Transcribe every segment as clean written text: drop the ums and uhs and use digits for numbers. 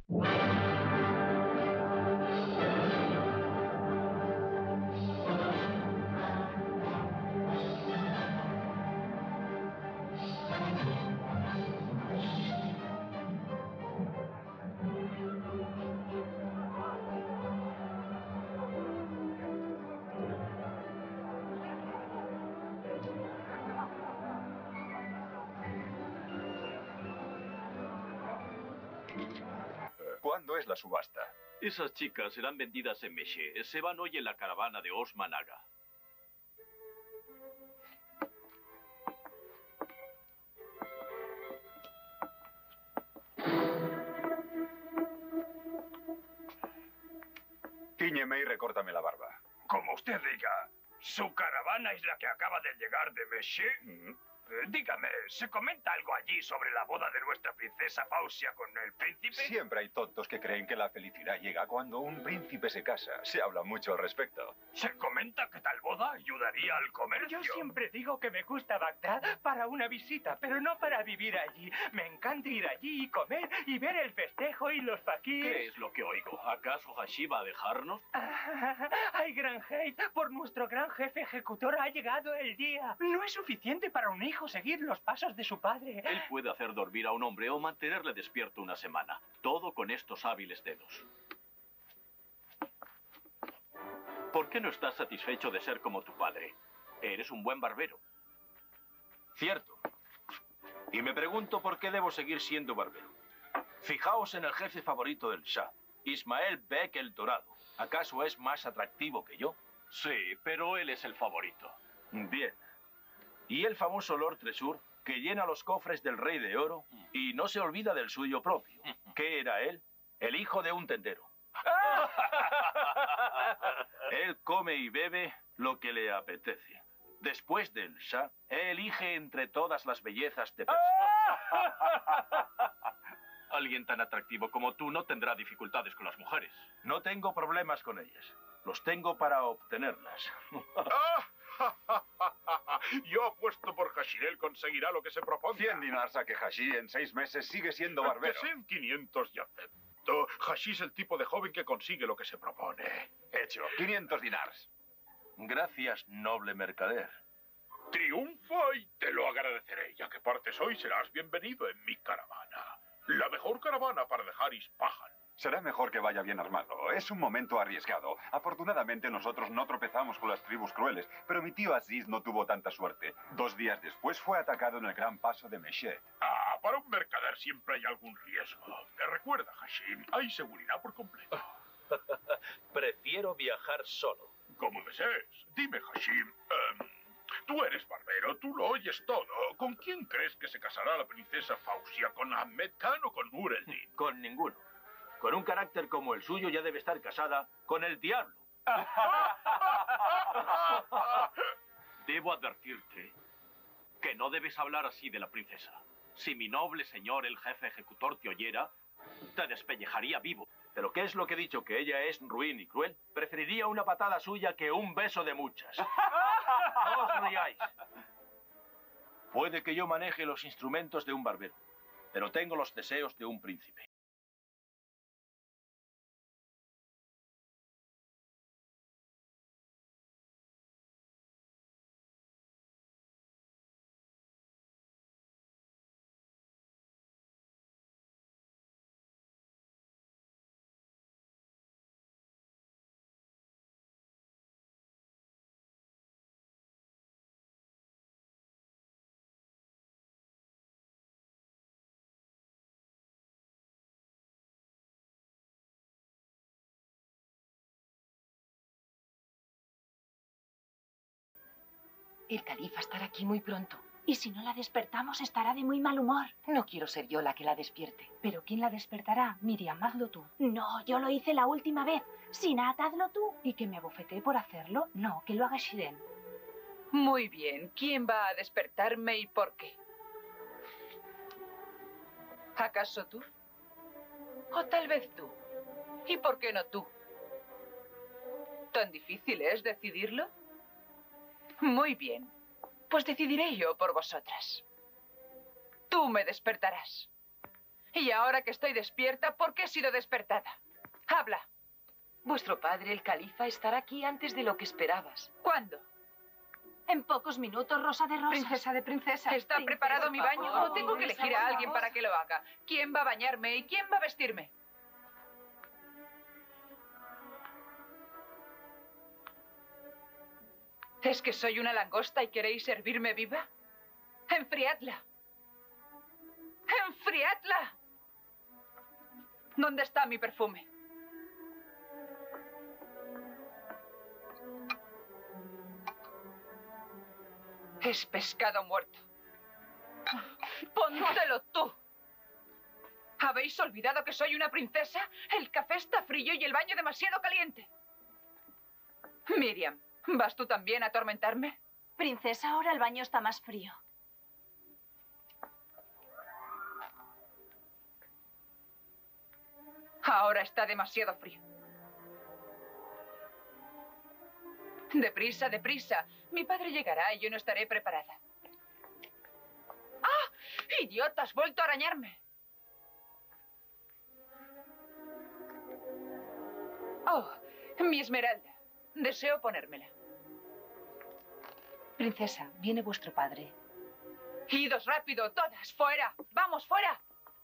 ¿Cuándo es la subasta? Esas chicas serán vendidas en Meché. Se van hoy en la caravana de Osman Aga. Tíñeme y recórtame la barba. Como usted diga, ¿su caravana es la que acaba de llegar de Meché? Dígame, ¿se comenta algo allí sobre la boda de nuestra princesa Fausia con el príncipe? Siempre hay tontos que creen que la felicidad llega cuando un príncipe se casa. Se habla mucho al respecto. ¿Se comenta que tal boda ayudaría al comercio? Yo siempre digo que me gusta Bagdad para una visita, pero no para vivir allí. Me encanta ir allí y comer y ver el festejo y los faquíes. ¿Qué es lo que oigo? ¿Acaso Hashi va a dejarnos? ¡Ay, gran hate! Por nuestro gran jefe ejecutor ha llegado el día. No es suficiente para un hijo seguir los pasos de su padre. Él puede hacer dormir a un hombre o mantenerle despierto una semana. Todo con estos hábiles dedos. ¿Por qué no estás satisfecho de ser como tu padre? Eres un buen barbero. Cierto. Y me pregunto por qué debo seguir siendo barbero. Fijaos en el jefe favorito del Shah, Ismael Bek el Dorado. ¿Acaso es más atractivo que yo? Sí, pero él es el favorito. Bien. Y el famoso Lord Tresur, que llena los cofres del Rey de Oro y no se olvida del suyo propio. ¿Qué era él? El hijo de un tendero. Él come y bebe lo que le apetece. Después del Shah, elige entre todas las bellezas de Persia. Alguien tan atractivo como tú no tendrá dificultades con las mujeres. No tengo problemas con ellas. Los tengo para obtenerlas. Yo apuesto por Hashi. Él conseguirá lo que se propone. 100 dinars a que Hashi en 6 meses sigue siendo barbero. Que sean 500 y acepto. Hashi es el tipo de joven que consigue lo que se propone. Hecho, 500 dinars. Gracias, noble mercader. Triunfa y te lo agradeceré. Ya que partes hoy, serás bienvenido en mi caravana. La mejor caravana para dejar Ispahan. Será mejor que vaya bien armado. Es un momento arriesgado. Afortunadamente nosotros no tropezamos con las tribus crueles, pero mi tío Aziz no tuvo tanta suerte. 2 días después fue atacado en el gran paso de Meshed. Para un mercader siempre hay algún riesgo. Te recuerda, Hashim, hay seguridad por completo. Prefiero viajar solo. Como desees. Dime, Hashim, tú eres barbero, tú lo oyes todo. ¿Con quién crees que se casará la princesa Fausia? ¿Con Ahmed Khan o con Nur el-Din? Con ninguno. Con un carácter como el suyo ya debe estar casada con el diablo. Debo advertirte que no debes hablar así de la princesa. Si mi noble señor, el jefe ejecutor, te oyera, te despellejaría vivo. ¿Pero qué es lo que he dicho? ¿Que ella es ruin y cruel? Preferiría una patada suya que un beso de muchas. ¡No os riáis! Puede que yo maneje los instrumentos de un barbero, pero tengo los deseos de un príncipe. El califa estará aquí muy pronto. Y si no la despertamos, estará de muy mal humor. No quiero ser yo la que la despierte. ¿Pero quién la despertará? Miriam, hazlo tú. No, yo lo hice la última vez. Sinat, hazlo tú. ¿Y que me abofeté por hacerlo? No, que lo haga Shiren. Muy bien. ¿Quién va a despertarme y por qué? ¿Acaso tú? ¿O tal vez tú? ¿Y por qué no tú? ¿Tan difícil es decidirlo? Muy bien. Pues decidiré yo por vosotras. Tú me despertarás. Y ahora que estoy despierta, ¿por qué he sido despertada? Habla. Vuestro padre, el califa, estará aquí antes de lo que esperabas. ¿Cuándo? En pocos minutos, Rosa de Rosas. Princesa de princesa. ¿Está preparado mi baño o tengo que elegir a alguien para que lo haga? ¿Quién va a bañarme y quién va a vestirme? ¿Es que soy una langosta y queréis servirme viva? ¡Enfriadla! ¡Enfriadla! ¿Dónde está mi perfume? Es pescado muerto. ¡Póntelo tú! ¿Habéis olvidado que soy una princesa? El café está frío y el baño demasiado caliente. Miriam, ¿vas tú también a atormentarme? Princesa, ahora el baño está más frío. Ahora está demasiado frío. Deprisa, deprisa. Mi padre llegará y yo no estaré preparada. ¡Ah! ¡Idiota! ¡Has vuelto a arañarme! Oh, mi esmeralda. Deseo ponérmela. Princesa, viene vuestro padre. Idos rápido, todas, fuera. ¡Vamos, fuera!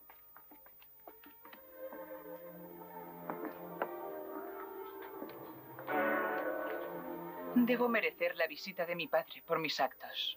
Debo merecer la visita de mi padre por mis actos.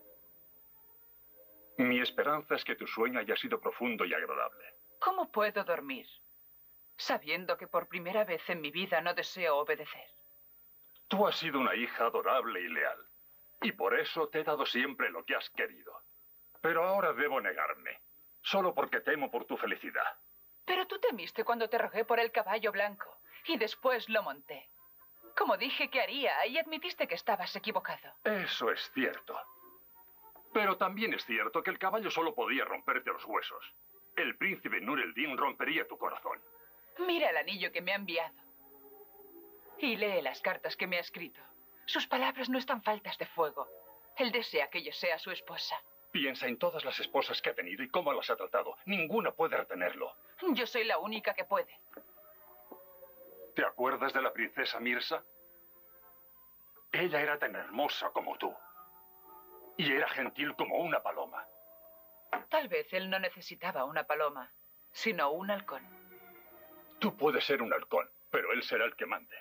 Mi esperanza es que tu sueño haya sido profundo y agradable. ¿Cómo puedo dormir sabiendo que por primera vez en mi vida no deseo obedecer? Tú has sido una hija adorable y leal, y por eso te he dado siempre lo que has querido. Pero ahora debo negarme, solo porque temo por tu felicidad. Pero tú temiste cuando te rogué por el caballo blanco, y después lo monté. Como dije que haría, y admitiste que estabas equivocado. Eso es cierto. Pero también es cierto que el caballo solo podía romperte los huesos. El príncipe Nur el-Din rompería tu corazón. Mira el anillo que me ha enviado. Y lee las cartas que me ha escrito. Sus palabras no están faltas de fuego. Él desea que yo sea su esposa. Piensa en todas las esposas que ha tenido y cómo las ha tratado. Ninguna puede retenerlo. Yo soy la única que puede. ¿Te acuerdas de la princesa Mirza? Ella era tan hermosa como tú. Y era gentil como una paloma. Tal vez él no necesitaba una paloma, sino un halcón. Tú puedes ser un halcón, pero él será el que mande.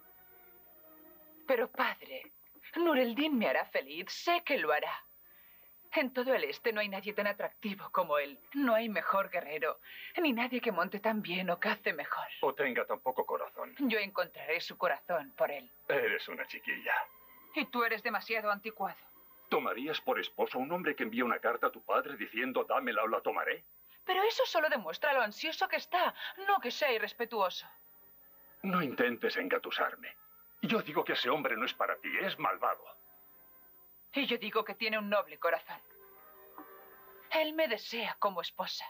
Pero padre, Nur el-Din me hará feliz, sé que lo hará. En todo el este no hay nadie tan atractivo como él. No hay mejor guerrero, ni nadie que monte tan bien o cace mejor. O tenga tan poco corazón. Yo encontraré su corazón por él. Eres una chiquilla. Y tú eres demasiado anticuado. ¿Tomarías por esposo a un hombre que envía una carta a tu padre diciendo dámela o la tomaré? Pero eso solo demuestra lo ansioso que está, no que sea irrespetuoso. No intentes engatusarme. Yo digo que ese hombre no es para ti, es malvado. Y yo digo que tiene un noble corazón. Él me desea como esposa.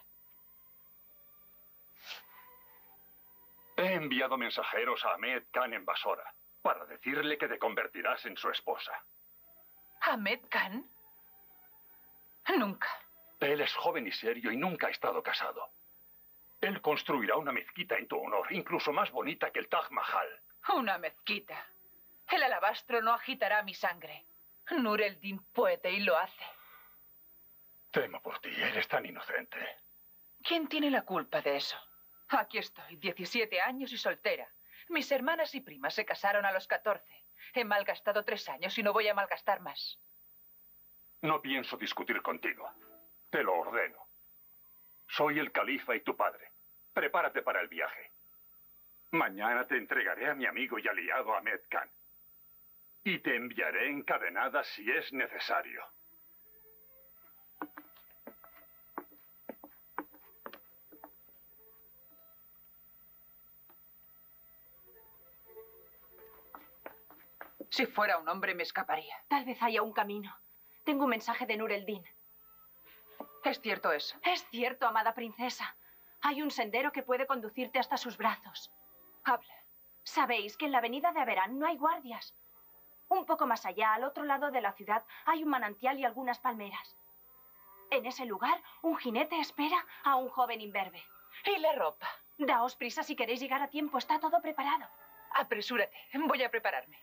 He enviado mensajeros a Ahmed Khan en Basora para decirle que te convertirás en su esposa. ¿Ahmed Khan? Nunca. Él es joven y serio y nunca ha estado casado. Él construirá una mezquita en tu honor, incluso más bonita que el Taj Mahal. Una mezquita. El alabastro no agitará mi sangre. Nur el-Din puede y lo hace. Temo por ti, eres tan inocente. ¿Quién tiene la culpa de eso? Aquí estoy, 17 años y soltera. Mis hermanas y primas se casaron a los 14. He malgastado 3 años y no voy a malgastar más. No pienso discutir contigo. Te lo ordeno. Soy el califa y tu padre. Prepárate para el viaje. Mañana te entregaré a mi amigo y aliado Ahmed Khan. Y te enviaré encadenada si es necesario. Si fuera un hombre me escaparía. Tal vez haya un camino. Tengo un mensaje de Nur el-Din. ¿Es cierto eso? Es cierto, amada princesa. Hay un sendero que puede conducirte hasta sus brazos. Habla. Sabéis que en la avenida de Averán no hay guardias. Un poco más allá, al otro lado de la ciudad, hay un manantial y algunas palmeras. En ese lugar, un jinete espera a un joven imberbe. ¿Y la ropa? Daos prisa si queréis llegar a tiempo. Está todo preparado. Apresúrate. Voy a prepararme.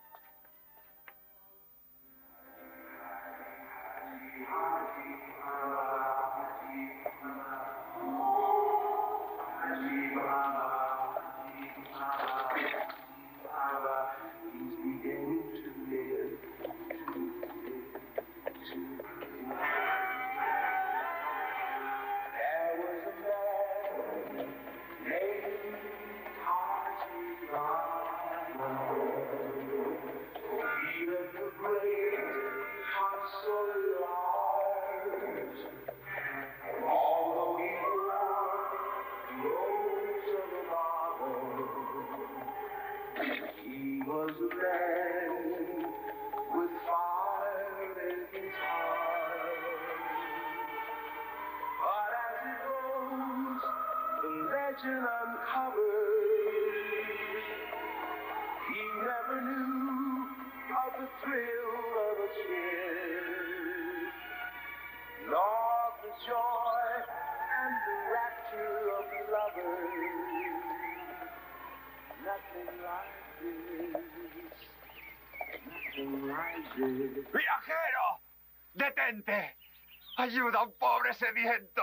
¡Viajero! ¡Detente! ¡Ayuda a un pobre sediento!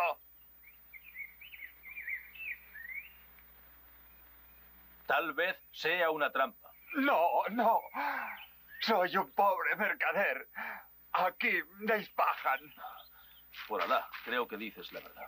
Tal vez sea una trampa. No, no. Soy un pobre mercader. Aquí de Ispahan. Por Alá, creo que dices la verdad.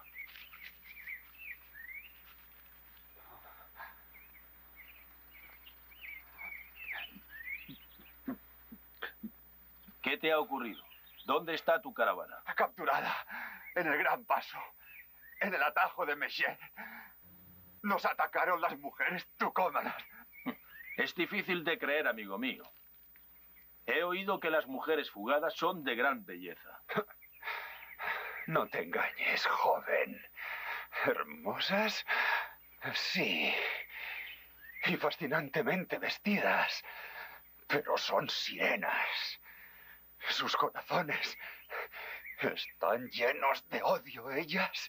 ¿Qué te ha ocurrido? ¿Dónde está tu caravana? Capturada en el Gran Paso, en el atajo de Meshed. Nos atacaron las mujeres tucómanas. Es difícil de creer, amigo mío. He oído que las mujeres fugadas son de gran belleza. No te engañes, joven. Hermosas, sí. Y fascinantemente vestidas. Pero son sirenas. Sus corazones están llenos de odio. Ellas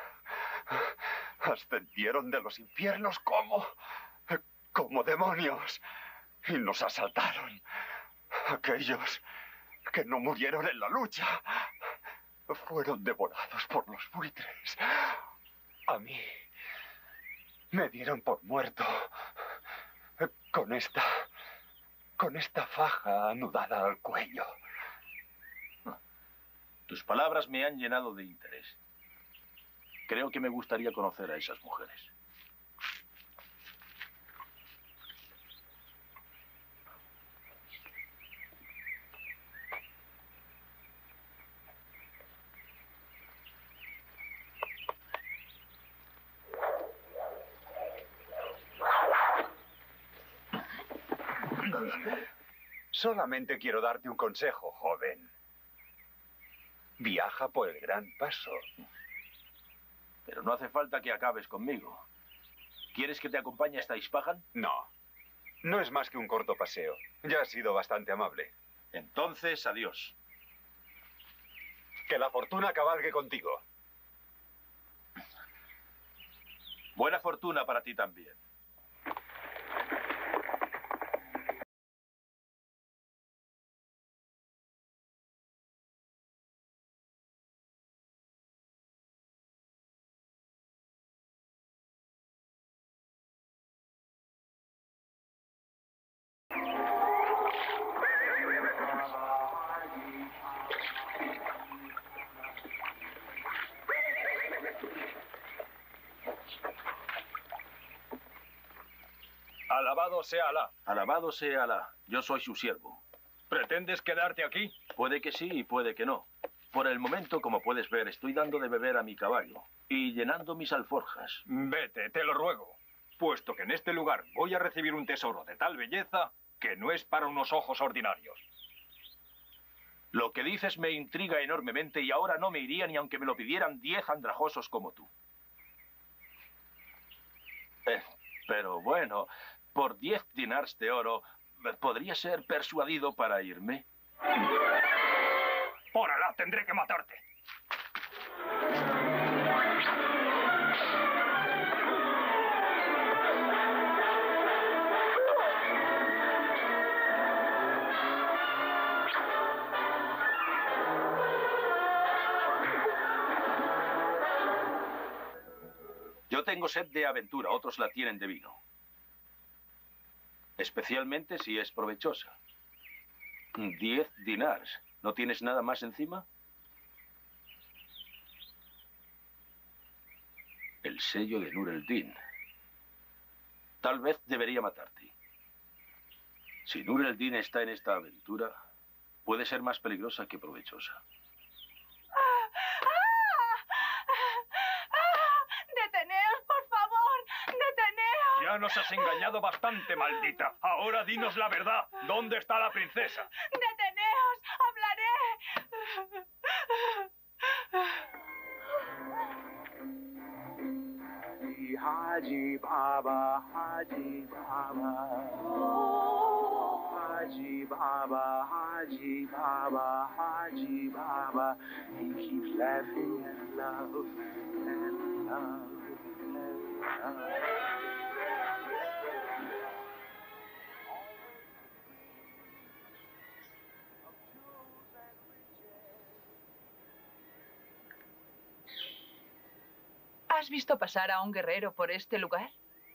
ascendieron de los infiernos como demonios y nos asaltaron. Aquellos que no murieron en la lucha fueron devorados por los buitres. A mí me dieron por muerto con esta faja anudada al cuello. Tus palabras me han llenado de interés. Creo que me gustaría conocer a esas mujeres. Solamente quiero darte un consejo, joven. Viaja por el Gran Paso. Pero no hace falta que acabes conmigo. ¿Quieres que te acompañe hasta Ispahan? No. No es más que un corto paseo. Ya has sido bastante amable. Entonces, adiós. Que la fortuna cabalgue contigo. Buena fortuna para ti también. Alabado sea Alá. Alabado sea Alá. Yo soy su siervo. ¿Pretendes quedarte aquí? Puede que sí y puede que no. Por el momento, como puedes ver, estoy dando de beber a mi caballo y llenando mis alforjas. Vete, te lo ruego, puesto que en este lugar voy a recibir un tesoro de tal belleza que no es para unos ojos ordinarios. Lo que dices me intriga enormemente y ahora no me iría ni aunque me lo pidieran 10 andrajosos como tú. Pero bueno, por 10 dinars de oro, ¿podría ser persuadido para irme? Por Alá, tendré que matarte. tengo sed de aventura, otros la tienen de vino. Especialmente si es provechosa. 10 dinars. ¿No tienes nada más encima? El sello de Nur el-Din. Tal vez debería matarte. Si Nur el-Din está en esta aventura, puede ser más peligrosa que provechosa. ¡Deteneos, por favor! ¡Deteneos! Ya nos has engañado bastante, maldita. Ahora dinos la verdad. ¿Dónde está la princesa? ¡Deteneos! ¡Hablaré! Haji Baba, Haji Baba. Haji Baba, Haji Baba, Haji Baba. He keeps laughing and love and love and love. ¿Has visto pasar a un guerrero por este lugar?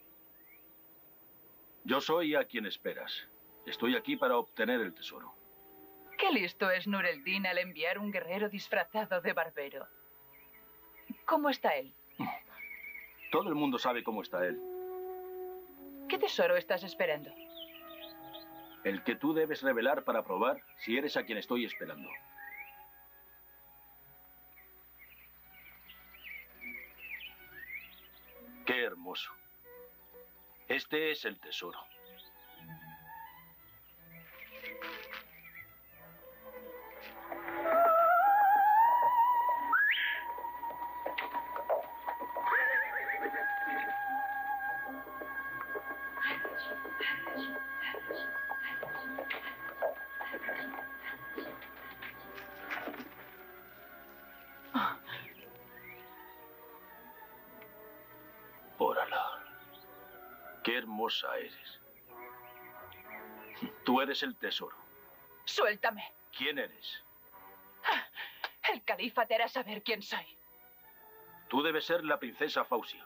Yo soy a quien esperas. Estoy aquí para obtener el tesoro. Qué listo es Nur el-Din al enviar un guerrero disfrazado de barbero. ¿Cómo está él? Todo el mundo sabe cómo está él. ¿Qué tesoro estás esperando? El que tú debes revelar para probar si eres a quien estoy esperando. ¡Qué hermoso! Este es el tesoro. Órala. Qué hermosa eres. Tú eres el tesoro. Suéltame. ¿Quién eres? El califa te hará saber quién soy. Tú debes ser la princesa Fausia.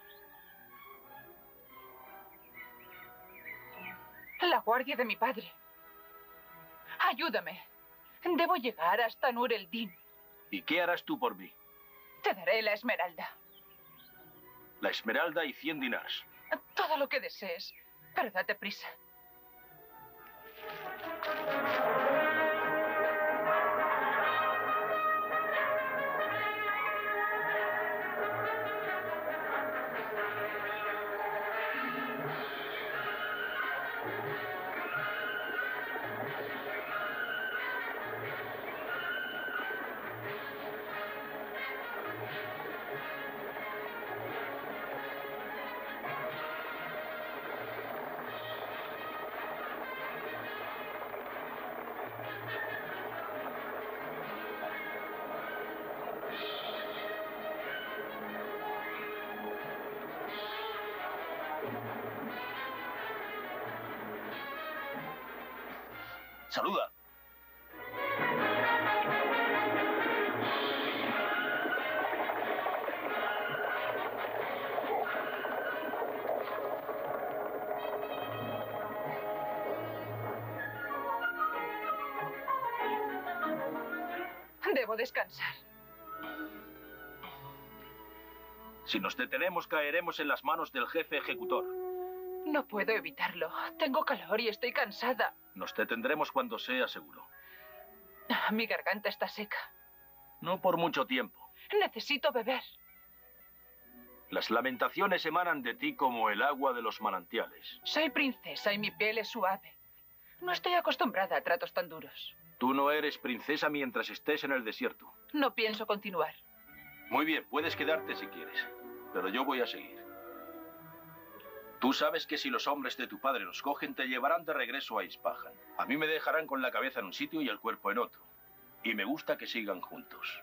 La guardia de mi padre. Ayúdame. Debo llegar hasta Nur el-Din. ¿Y qué harás tú por mí? Te daré la esmeralda. La esmeralda y 100 dinars. Todo lo que desees, pero date prisa. Saluda. Debo descansar. Si nos detenemos, caeremos en las manos del jefe ejecutor. No puedo evitarlo. Tengo calor y estoy cansada. Nos detendremos cuando sea seguro. Mi garganta está seca. No por mucho tiempo. Necesito beber. Las lamentaciones emanan de ti como el agua de los manantiales. Soy princesa y mi piel es suave. No estoy acostumbrada a tratos tan duros. Tú no eres princesa mientras estés en el desierto. No pienso continuar. Muy bien, puedes quedarte si quieres, pero yo voy a seguir. Tú sabes que si los hombres de tu padre nos cogen, te llevarán de regreso a Ispahan. A mí me dejarán con la cabeza en un sitio y el cuerpo en otro. Y me gusta que sigan juntos.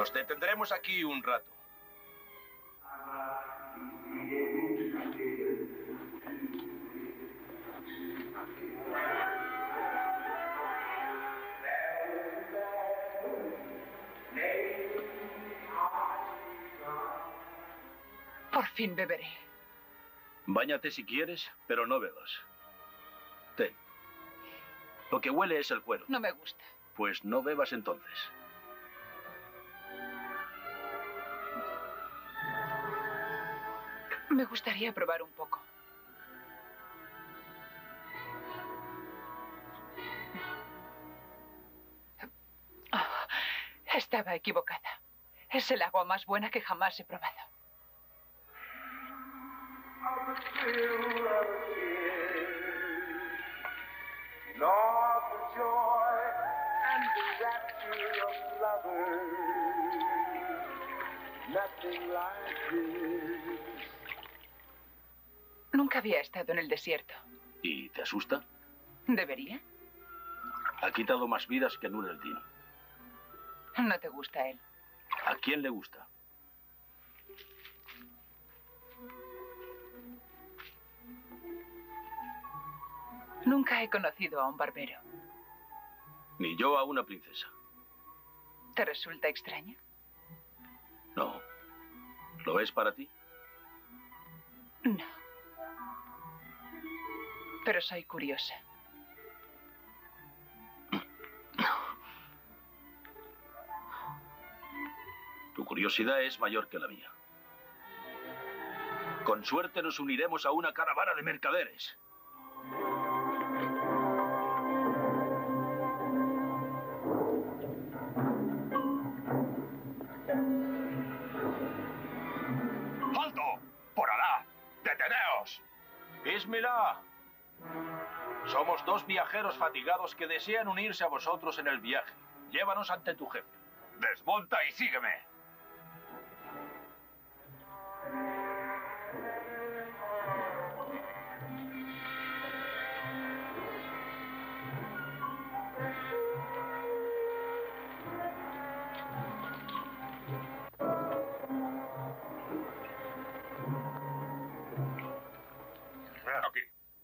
Nos detendremos aquí un rato. Por fin beberé. Báñate si quieres, pero no bebas. Ten. Lo que huele es el cuero. No me gusta. Pues no bebas entonces. Me gustaría probar un poco. Oh, estaba equivocada. Es el agua más buena que jamás he probado. Nor the joy and the rapture of lovers, nothing like this. Nunca había estado en el desierto. ¿Y te asusta? ¿Debería? Ha quitado más vidas que Nur el-Din. No te gusta él. ¿A quién le gusta? Nunca he conocido a un barbero. Ni yo a una princesa. ¿Te resulta extraño? No. ¿Lo es para ti? No. Pero soy curiosa. Tu curiosidad es mayor que la mía. Con suerte nos uniremos a una caravana de mercaderes. ¡Alto! ¡Por Alá! ¡Deteneos! Bismillah. Somos dos viajeros fatigados que desean unirse a vosotros en el viaje. Llévanos ante tu jefe. Desmonta y sígueme. Aquí.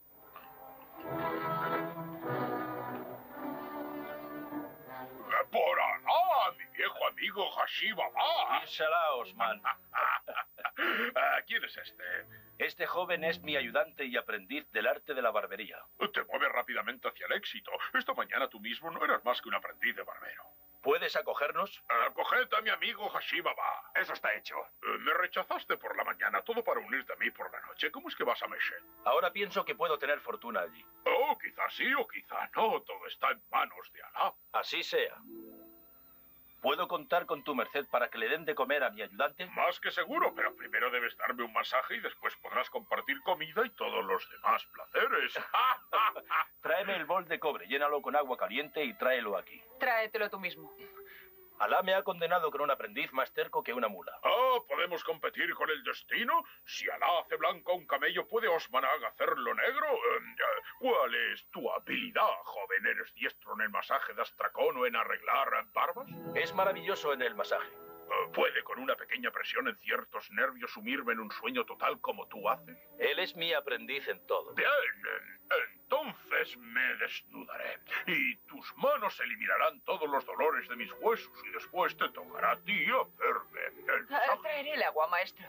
¡Por Alá, mi viejo amigo Hashi Baba! Dísela, Osman. ¿Quién es este? Este joven es mi ayudante y aprendiz del arte de la barbería. Te mueves rápidamente hacia el éxito. Esta mañana tú mismo no eras más que un aprendiz de barbero. ¿Puedes acogernos? Acoged a mi amigo Hashi Baba. Eso está hecho. Me rechazaste por la mañana, todo para unirte a mí por la noche. ¿Cómo es que vas a Meshed? Ahora pienso que puedo tener fortuna allí. Oh, quizás sí o quizá no. Todo está en manos de Alá. Así sea. ¿Puedo contar con tu merced para que le den de comer a mi ayudante? Más que seguro, pero primero debes darme un masaje y después podrás compartir comida y todos los demás placeres. Tráeme el bol de cobre, llénalo con agua caliente y tráelo aquí. Tráetelo tú mismo. Alá me ha condenado con un aprendiz más terco que una mula. Oh, ¿podemos competir con el destino? Si Alá hace blanco a un camello, ¿puede Osman Aga hacerlo negro? ¿Cuál es tu habilidad, joven? ¿Eres diestro en el masaje de astracón o en arreglar barbas? Es maravilloso en el masaje. ¿Puede con una pequeña presión en ciertos nervios sumirme en un sueño total como tú haces? Él es mi aprendiz en todo. Bien, entonces me desnudaré y tus manos eliminarán todos los dolores de mis huesos y después te tocará a ti hacerme el masaje. Traeré el agua, maestro.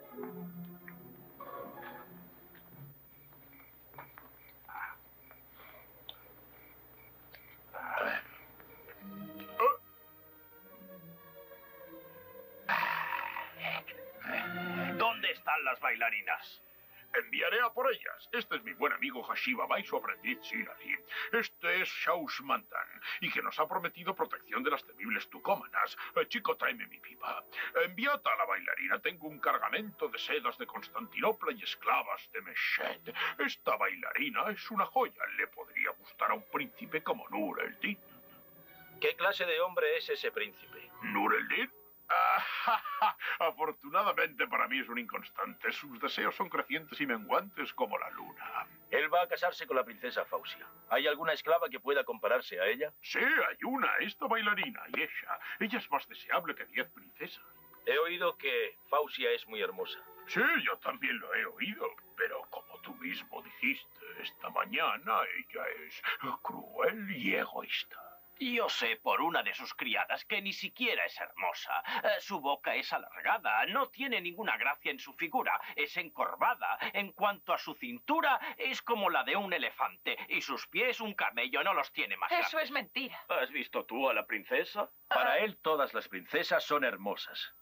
¿Dónde están las bailarinas? Enviaré a por ellas. Este es mi buen amigo Hashi Baba y su aprendiz Sir Ali. Este es Shaus Mantan, y que nos ha prometido protección de las temibles tucómanas. Chico, tráeme mi pipa. Enviad a la bailarina. Tengo un cargamento de sedas de Constantinopla y esclavas de Meshed. Esta bailarina es una joya. Le podría gustar a un príncipe como Nur el-Din. ¿Qué clase de hombre es ese príncipe? ¿Nur el-Din? Afortunadamente para mí es un inconstante. Sus deseos son crecientes y menguantes como la luna. Él va a casarse con la princesa Fausia. ¿Hay alguna esclava que pueda compararse a ella? Sí, hay una, esta bailarina, Yesha. Ella es más deseable que 10 princesas. He oído que Fausia es muy hermosa. Sí, yo también lo he oído. Pero como tú mismo dijiste esta mañana, ella es cruel y egoísta. Yo sé por una de sus criadas que ni siquiera es hermosa. Su boca es alargada, no tiene ninguna gracia en su figura, es encorvada. En cuanto a su cintura, es como la de un elefante. Y sus pies, un camello, no los tiene más Eso grandes. es mentira. ¿Has visto tú a la princesa? Para él todas las princesas son hermosas.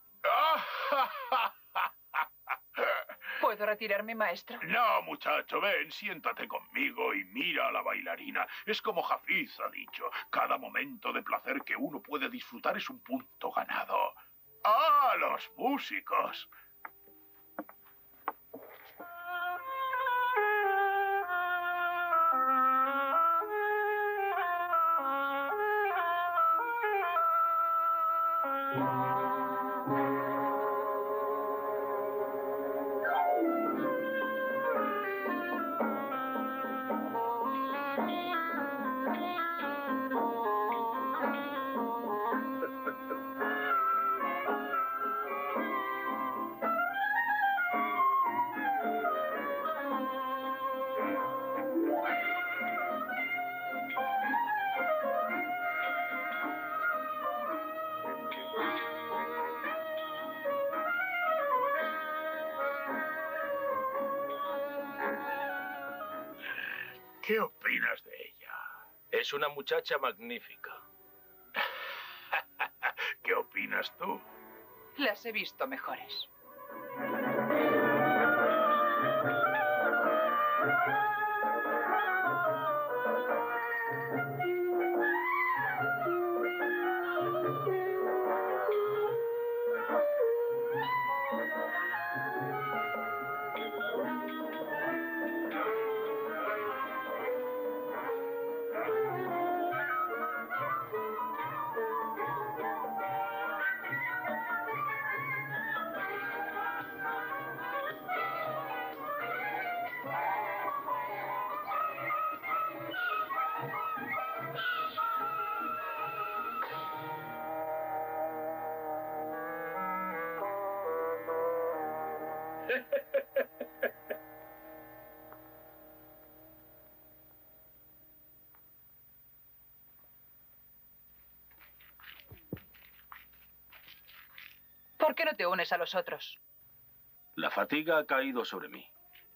¿Puedo retirarme, maestro? No, muchacho, ven, siéntate conmigo y mira a la bailarina. Es como Hafiz ha dicho, cada momento de placer que uno puede disfrutar es un punto ganado. ¡Ah, los músicos! ¿Qué opinas de ella? Es una muchacha magnífica. ¿Qué opinas tú? Las he visto mejores. ¿Por qué no te unes a los otros? La fatiga ha caído sobre mí.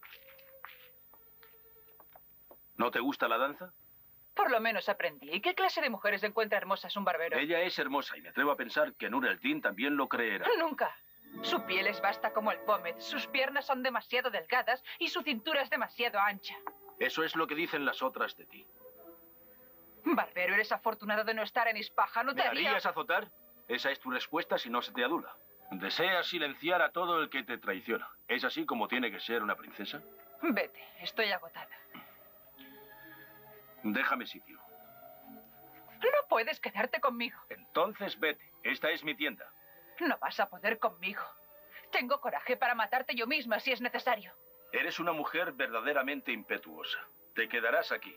¿No te gusta la danza? Por lo menos aprendí. ¿Y qué clase de mujeres encuentra hermosas un barbero? Ella es hermosa y me atrevo a pensar que Nur el-Din también lo creerá. Nunca. Su piel es vasta como el pómez, sus piernas son demasiado delgadas y su cintura es demasiado ancha. Eso es lo que dicen las otras de ti. Barbero, eres afortunado de no estar en Ispaja, ¿no te ¿Me haría...? harías azotar? Esa es tu respuesta si no se te adula. Deseas silenciar a todo el que te traiciona. ¿Es así como tiene que ser una princesa? Vete, estoy agotada. Déjame sitio. No puedes quedarte conmigo. Entonces vete. Esta es mi tienda. No vas a poder conmigo. Tengo coraje para matarte yo misma si es necesario. Eres una mujer verdaderamente impetuosa. Te quedarás aquí.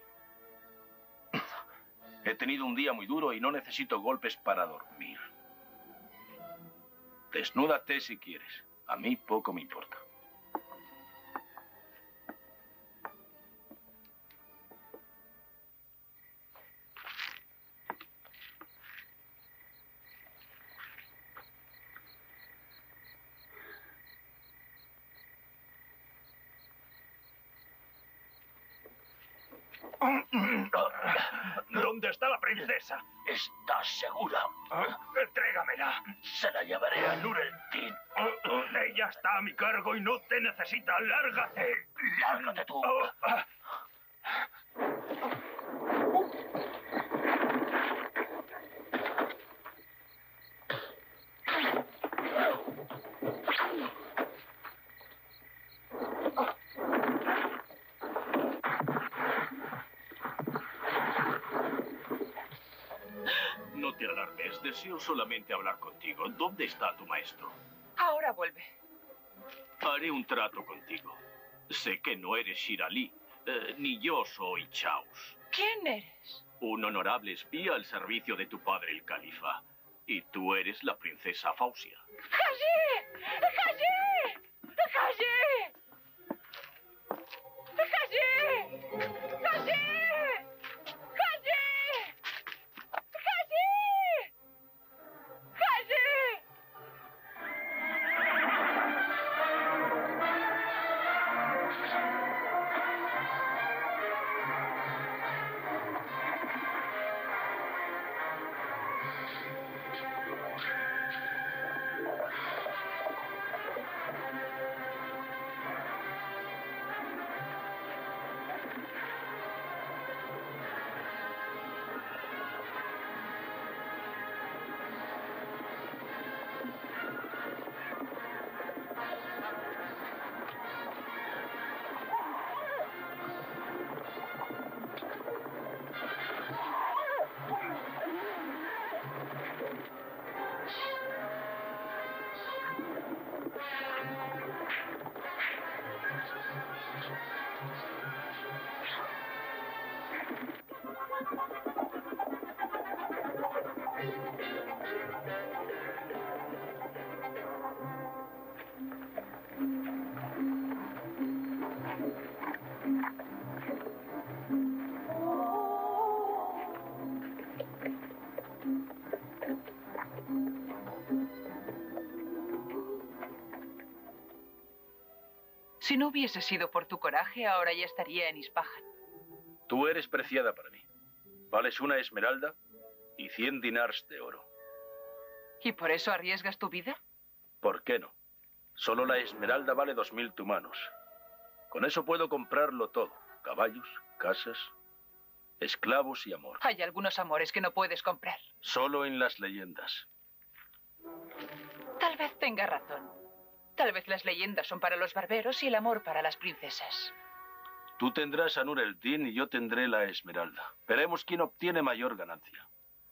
He tenido un día muy duro y no necesito golpes para dormir. Desnúdate si quieres. A mí poco me importa. ¿Dónde está la princesa? ¿Estás segura? Entrégamela. Se la llevaré a Nur el-Din. Ella está a mi cargo y no te necesita. ¡Lárgate! Lárgate tú. No te alarmes. Deseo solamente hablar contigo. ¿Dónde está tu maestro? Ahora vuelve. Haré un trato contigo. Sé que no eres Shirali, ni yo soy Chaos. ¿Quién eres? Un honorable espía al servicio de tu padre, el califa. Y tú eres la princesa Fausia. ¡Haji! ¡Haji! ¡Haji! ¡Haji! ¡Haji! Si no hubiese sido por tu coraje, ahora ya estaría en Ispahan. Tú eres preciada para mí. Vales una esmeralda y 100 dinars de oro. ¿Y por eso arriesgas tu vida? ¿Por qué no? Solo la esmeralda vale 2000 tumanos. Con eso puedo comprarlo todo. Caballos, casas, esclavos y amor. Hay algunos amores que no puedes comprar. Solo en las leyendas. Tal vez tenga razón. Tal vez las leyendas son para los barberos y el amor para las princesas. Tú tendrás a Nur el-Din y yo tendré la esmeralda. Veremos quién obtiene mayor ganancia.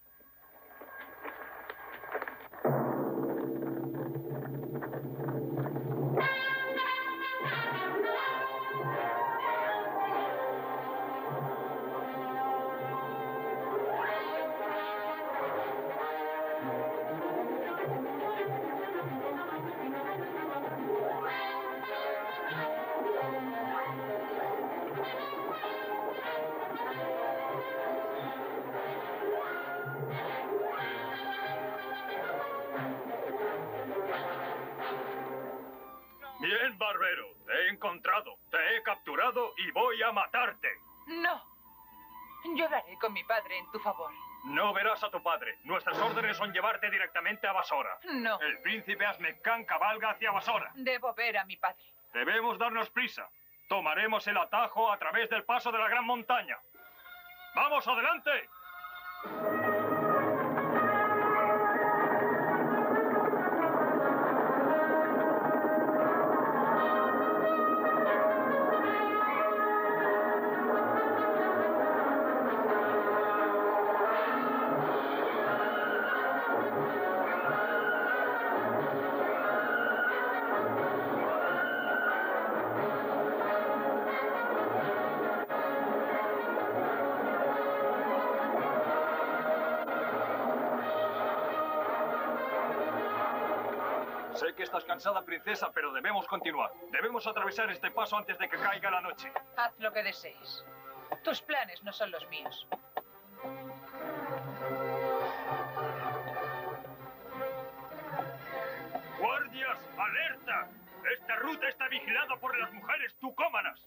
Bien, barbero. Te he encontrado, te he capturado y voy a matarte. No. Yo hablaré con mi padre en tu favor. No verás a tu padre. Nuestras órdenes son llevarte directamente a Basora. No. El príncipe Ahmed Khan cabalga hacia Basora. Debo ver a mi padre. Debemos darnos prisa. Tomaremos el atajo a través del paso de la gran montaña. ¡Vamos, adelante! Sé que estás cansada, princesa, pero debemos continuar. Debemos atravesar este paso antes de que caiga la noche. Haz lo que desees. Tus planes no son los míos. ¡Guardias, alerta! Esta ruta está vigilada por las mujeres tucómanas.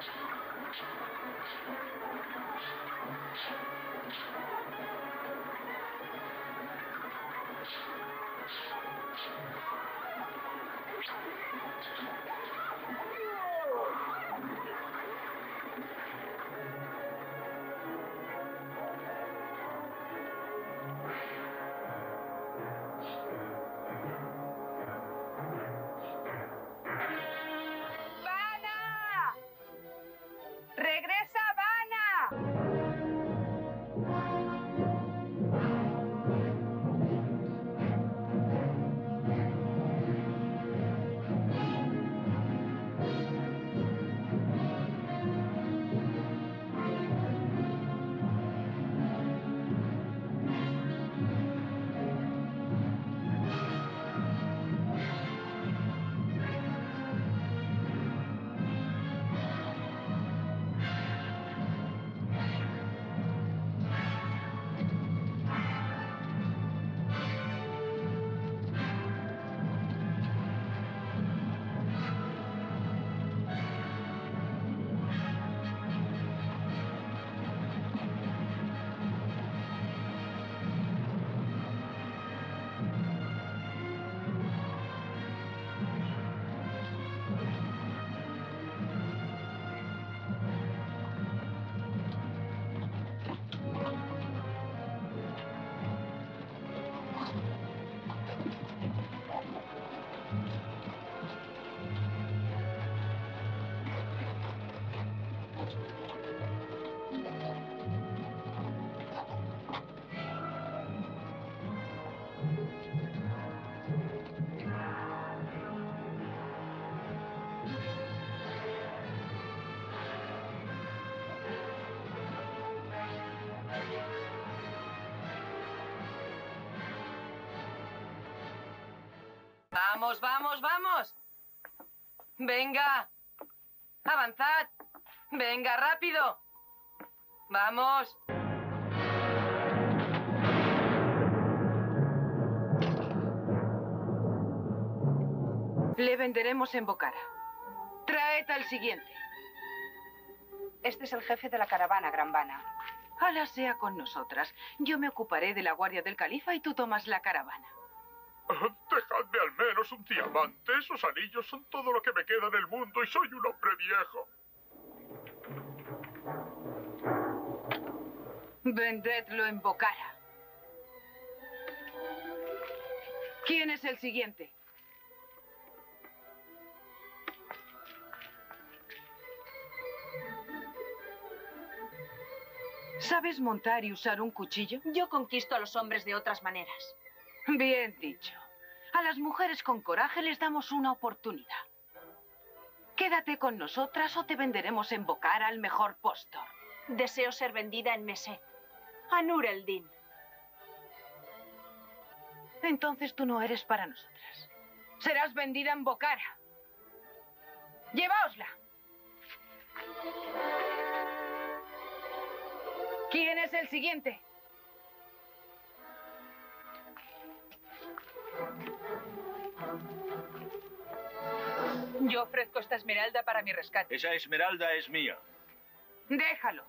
¡Regresa, Vanna! Vamos, vamos, vamos. Venga. Avanzad. Venga, rápido. Vamos. Le venderemos en Bocara. Traed al siguiente. Este es el jefe de la caravana, Gran Vanna. Ojalá sea con nosotras. Yo me ocuparé de la guardia del califa y tú tomas la caravana. Dejadme al menos un diamante. Esos anillos son todo lo que me queda en el mundo y soy un hombre viejo. Vendedlo en Bocara. ¿Quién es el siguiente? ¿Sabes montar y usar un cuchillo? Yo conquisto a los hombres de otras maneras. Bien dicho. A las mujeres con coraje les damos una oportunidad. Quédate con nosotras o te venderemos en Bocara al mejor postor. Deseo ser vendida en Mesed. A Nur el-Din. Entonces tú no eres para nosotras. Serás vendida en Bocara. ¡Lleváosla! ¿Quién es el siguiente? Yo ofrezco esta esmeralda para mi rescate. Esa esmeralda es mía. Déjalo.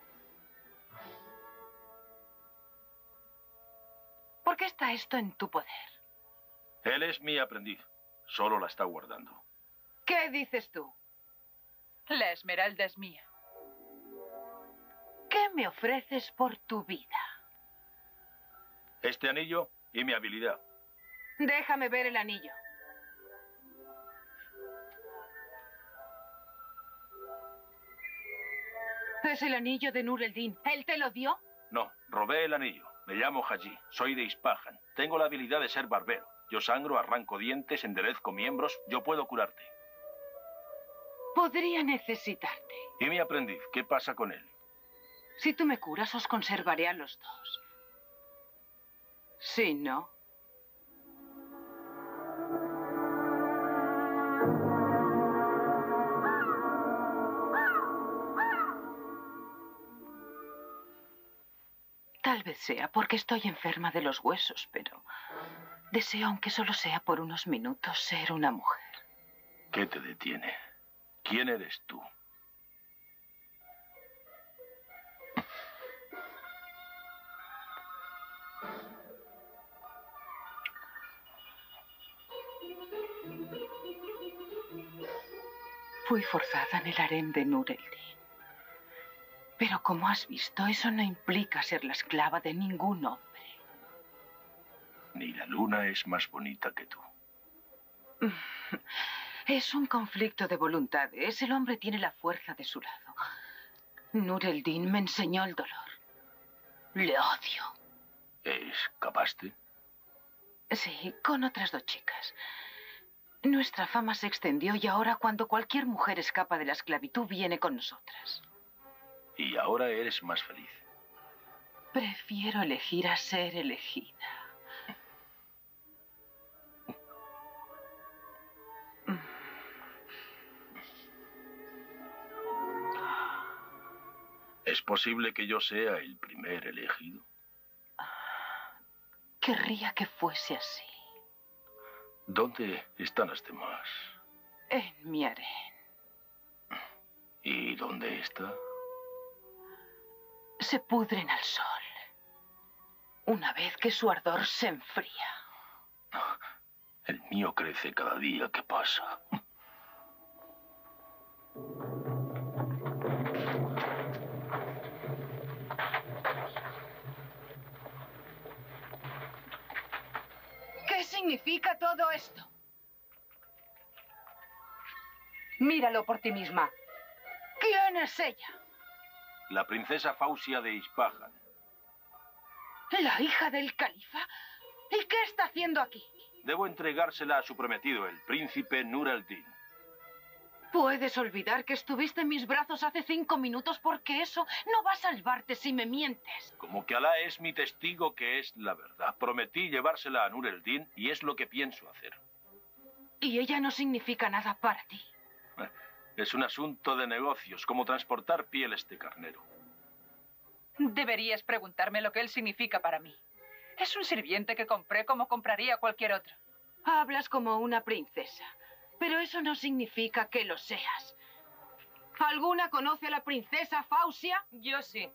¿Por qué está esto en tu poder? Él es mi aprendiz. Solo la está guardando. ¿Qué dices tú? La esmeralda es mía. ¿Qué me ofreces por tu vida? Este anillo y mi habilidad. Déjame ver el anillo. Es el anillo de Nur el-Din. ¿Él te lo dio? No, robé el anillo. Me llamo Haji. Soy de Ispahan. Tengo la habilidad de ser barbero. Yo sangro, arranco dientes, enderezco miembros. Yo puedo curarte. Podría necesitarte. ¿Y mi aprendiz? ¿Qué pasa con él? Si tú me curas, os conservaré a los dos. Si no... Tal vez sea porque estoy enferma de los huesos, pero deseo, aunque solo sea por unos minutos, ser una mujer. ¿Qué te detiene? ¿Quién eres tú? Fui forzada en el harem de Nur el-Din. Pero como has visto, eso no implica ser la esclava de ningún hombre. Ni la luna es más bonita que tú. Es un conflicto de voluntades. El hombre tiene la fuerza de su lado. Nur el-Din me enseñó el dolor. Le odio. ¿Escapaste? Sí, con otras 2 chicas. Nuestra fama se extendió y ahora cuando cualquier mujer escapa de la esclavitud viene con nosotras. Y ahora eres más feliz. Prefiero elegir a ser elegida. ¿Es posible que yo sea el primer elegido? Querría que fuese así. ¿Dónde están las demás? En mi harén. ¿Y dónde está? Se pudren al sol. Una vez que su ardor se enfría. El mío crece cada día que pasa. ¿Qué significa todo esto? Míralo por ti misma. ¿Quién es ella? La princesa Fausia de Ispahan. ¿La hija del califa? ¿Y qué está haciendo aquí? Debo entregársela a su prometido, el príncipe Nur el-Din. Puedes olvidar que estuviste en mis brazos hace 5 minutos porque eso no va a salvarte si me mientes. Como que Alá es mi testigo que es la verdad. Prometí llevársela a Nur el-Din y es lo que pienso hacer. Y ella no significa nada para ti. Es un asunto de negocios, como transportar pieles de carnero. Deberías preguntarme lo que él significa para mí. Es un sirviente que compré como compraría cualquier otro. Hablas como una princesa, pero eso no significa que lo seas. ¿Alguna conoce a la princesa Fausia? Yo sí.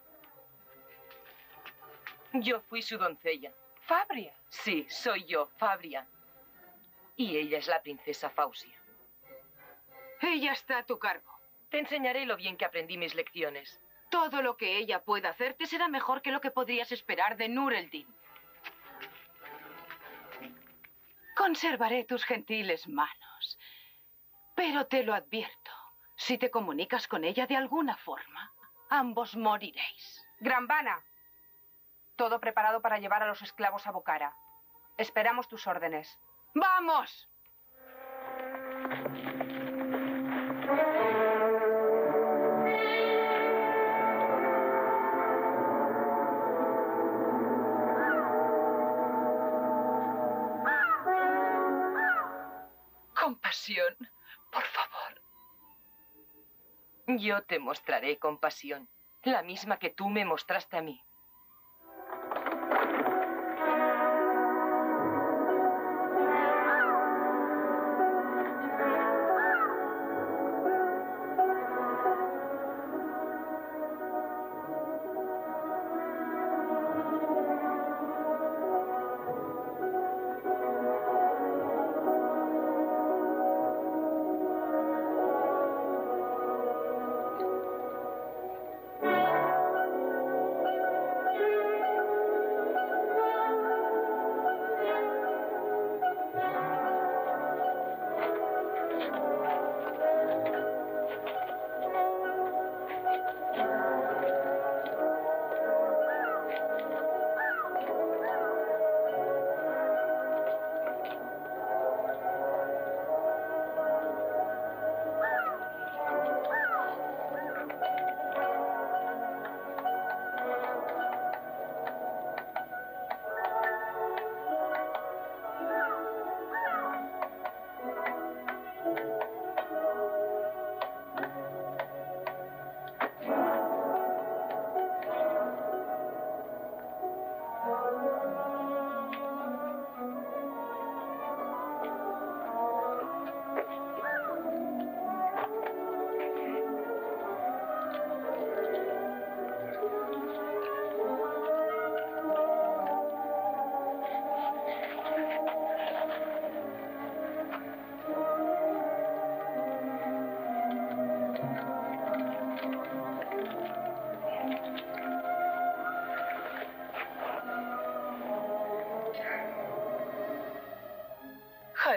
Yo fui su doncella. ¿Fabria? Sí, soy yo, Fabria. Y ella es la princesa Fausia. Ella está a tu cargo. Te enseñaré lo bien que aprendí mis lecciones. Todo lo que ella pueda hacerte será mejor que lo que podrías esperar de Nur el-Din. Conservaré tus gentiles manos. Pero te lo advierto, si te comunicas con ella de alguna forma, ambos moriréis. Granvana. Todo preparado para llevar a los esclavos a Bocara. Esperamos tus órdenes. ¡Vamos! Compasión, por favor. Yo te mostraré compasión, la misma que tú me mostraste a mí.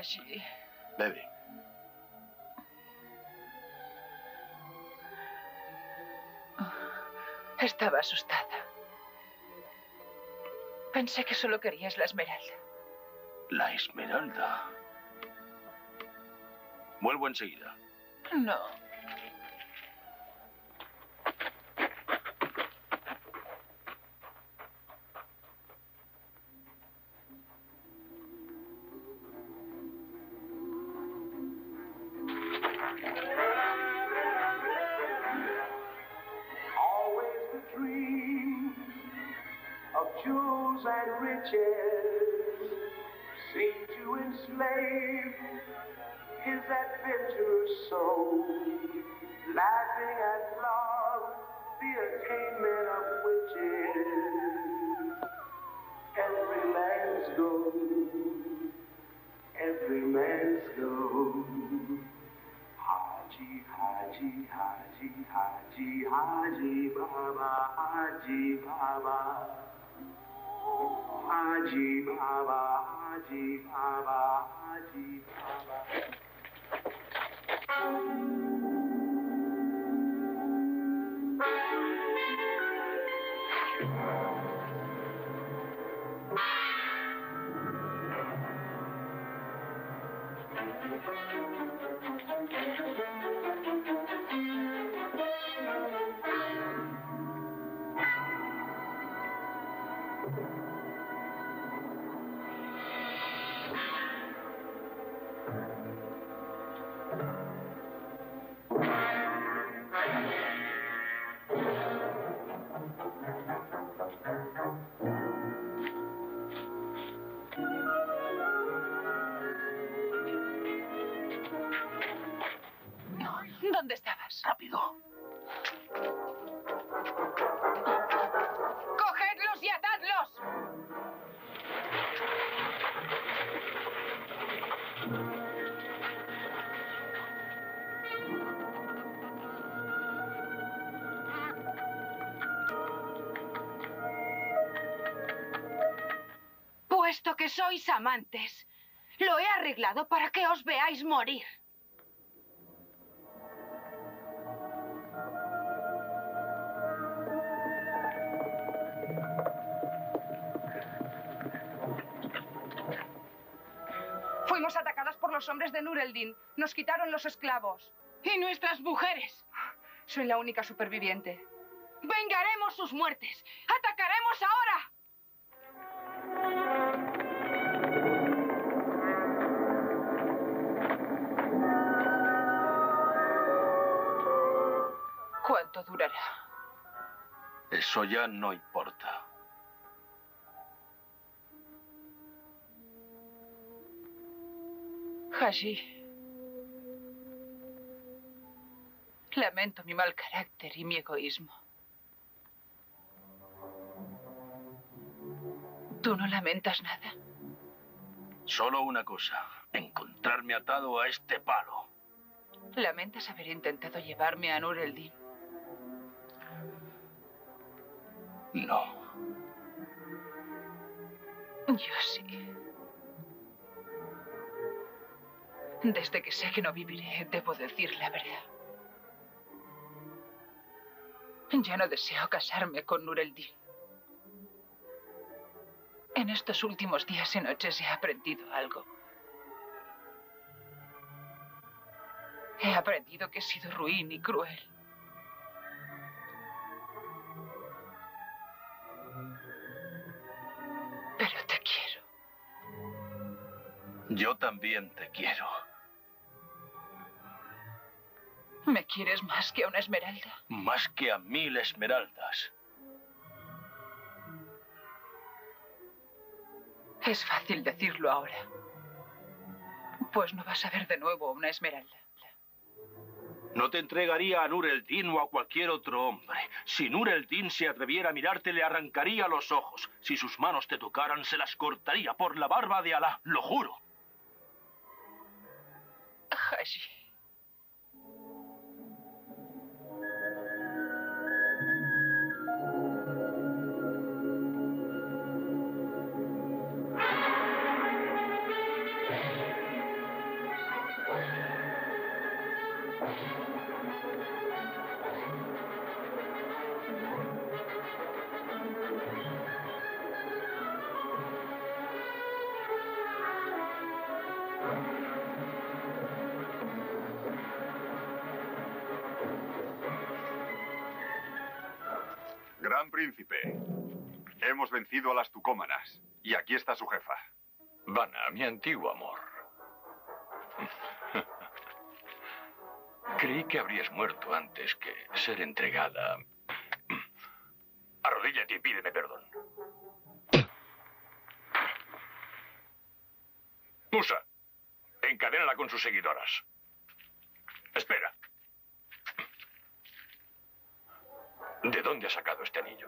Haji. Bebe. Estaba asustada. Pensé que solo querías la esmeralda. La esmeralda. Vuelvo enseguida. No. Always the dream of jewels and riches seem to enslave his adventurous soul, laughing at love, the attainment of witches. Every man's goal, every man's goal. Haji, Haji, Haji, Haji, Haji Baba, Haji Baba. Haji Baba, Haji Baba, Haji Baba. ¿Dónde estabas? Rápido. ¡Cogedlos y atadlos! Puesto que sois amantes, lo he arreglado para que os veáis morir. Fuimos atacadas por los hombres de Nur el-Din. Nos quitaron los esclavos. ¿Y nuestras mujeres? Soy la única superviviente. Vengaremos sus muertes. ¡Atacaremos ahora! ¿Cuánto durará? Eso ya no importa. Haji. Lamento mi mal carácter y mi egoísmo. ¿Tú no lamentas nada? Solo una cosa. Encontrarme atado a este palo. ¿Lamentas haber intentado llevarme a Nur el-Din? No. Yo sí. Desde que sé que no viviré, debo decir la verdad. Ya no deseo casarme con Nur el-Din. En estos últimos días y noches he aprendido algo. He aprendido que he sido ruin y cruel. Pero te quiero. Yo también te quiero. ¿Me quieres más que a una esmeralda? Más que a 1000 esmeraldas. Es fácil decirlo ahora. Pues no vas a ver de nuevo una esmeralda. No te entregaría a Nur el-Din o a cualquier otro hombre. Si Nur el-Din se atreviera a mirarte, le arrancaría los ojos. Si sus manos te tocaran, se las cortaría por la barba de Alá. Lo juro. Haji. Gran príncipe, hemos vencido a las tucómanas. Y aquí está su jefa. Vanna, mi antiguo amor. Creí que habrías muerto antes que ser entregada. Arrodíllate y pídeme perdón. Musa, encadénala con sus seguidoras. Espera. ¿De dónde has sacado este anillo?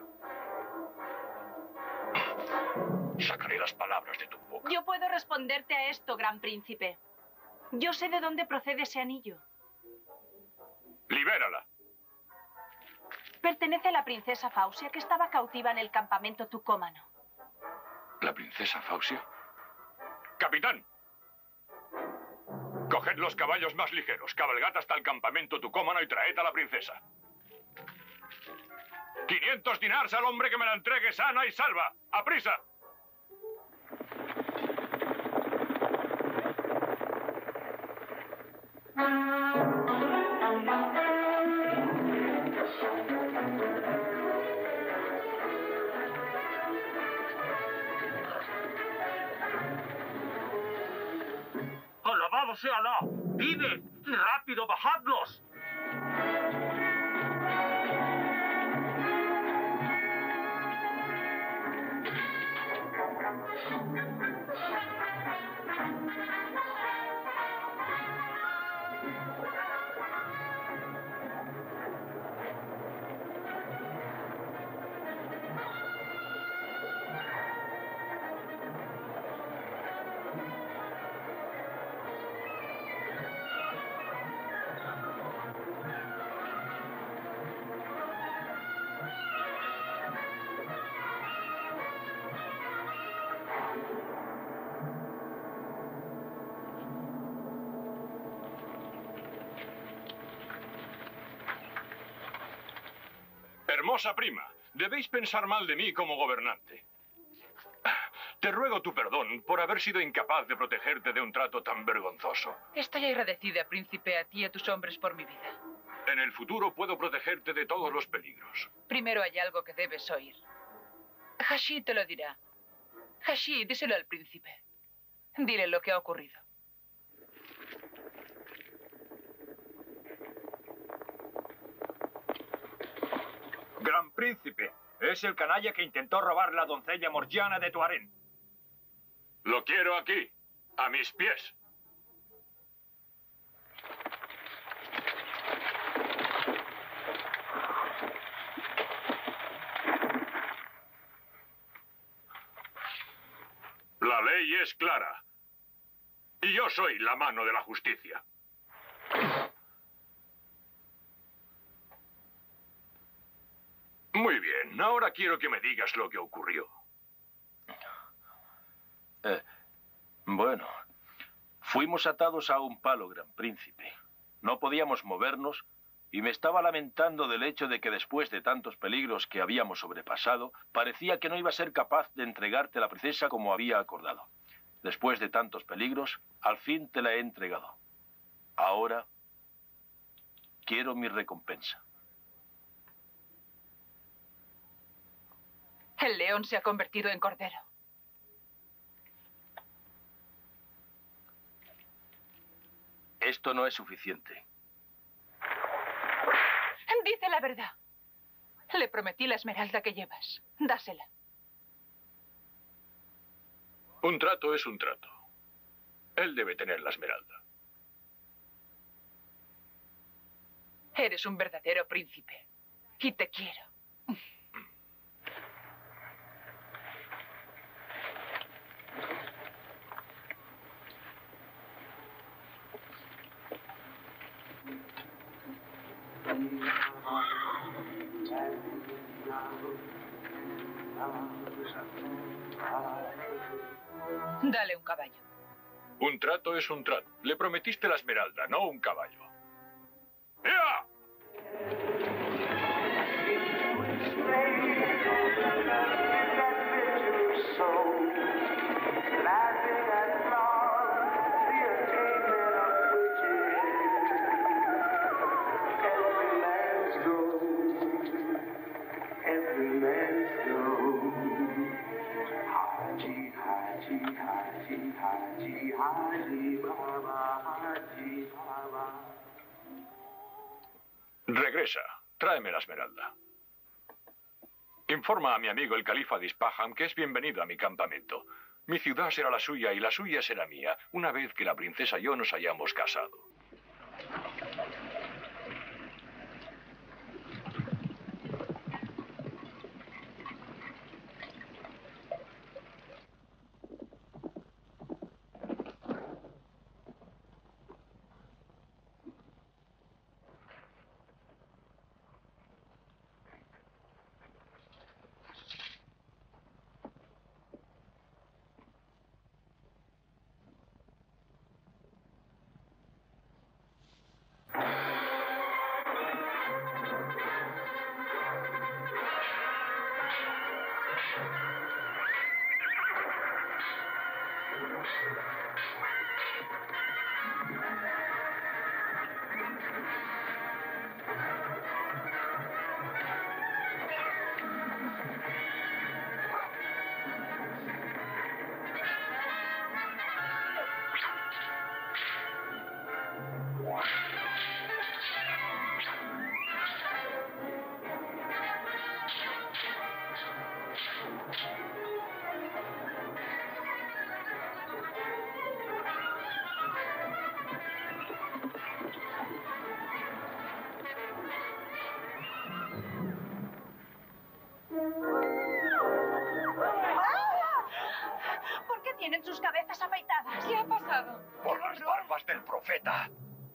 Sacaré las palabras de tu boca. Yo puedo responderte a esto, Gran Príncipe. Yo sé de dónde procede ese anillo. ¡Libérala! Pertenece a la princesa Fausia, que estaba cautiva en el campamento tucómano. ¿La princesa Fausia? ¡Capitán! Coged los caballos más ligeros, cabalgad hasta el campamento tucómano y traed a la princesa. 500 dinars al hombre que me la entregue sana y salva. ¡Aprisa! ¡Alabado sea Alá! ¡Vive! ¡Rápido, bajadlos! Hermosa prima, debéis pensar mal de mí como gobernante. Te ruego tu perdón por haber sido incapaz de protegerte de un trato tan vergonzoso. Estoy agradecida, príncipe, a ti y a tus hombres por mi vida. En el futuro puedo protegerte de todos los peligros. Primero hay algo que debes oír. Hashi te lo dirá. Hashi, díselo al príncipe. Dile lo que ha ocurrido. Gran Príncipe, es el canalla que intentó robar la doncella Morgiana de tu harén. Lo quiero aquí, a mis pies. La ley es clara. Y yo soy la mano de la justicia. Muy bien, ahora quiero que me digas lo que ocurrió. Bueno, fuimos atados a un palo, Gran Príncipe. No podíamos movernos y me estaba lamentando del hecho de que después de tantos peligros que habíamos sobrepasado, parecía que no iba a ser capaz de entregarte a la princesa como había acordado. Después de tantos peligros, al fin te la he entregado. Ahora quiero mi recompensa. El león se ha convertido en cordero. Esto no es suficiente. Dice la verdad. Le prometí la esmeralda que llevas. Dásela. Un trato es un trato. Él debe tener la esmeralda. Eres un verdadero príncipe. Y te quiero. Dale un caballo. Un trato es un trato. Le prometiste la esmeralda, no un caballo. ¡Ea! Every Haji Haji Baba, Haji Baba. Regresa. Tráeme la esmeralda. Informa a mi amigo el califa de Ispahan que es bienvenido a mi campamento. Mi ciudad será la suya y la suya será mía, una vez que la princesa y yo nos hayamos casado. ¿Por qué tienen sus cabezas afeitadas? ¿Qué ha pasado? Por las barbas del profeta.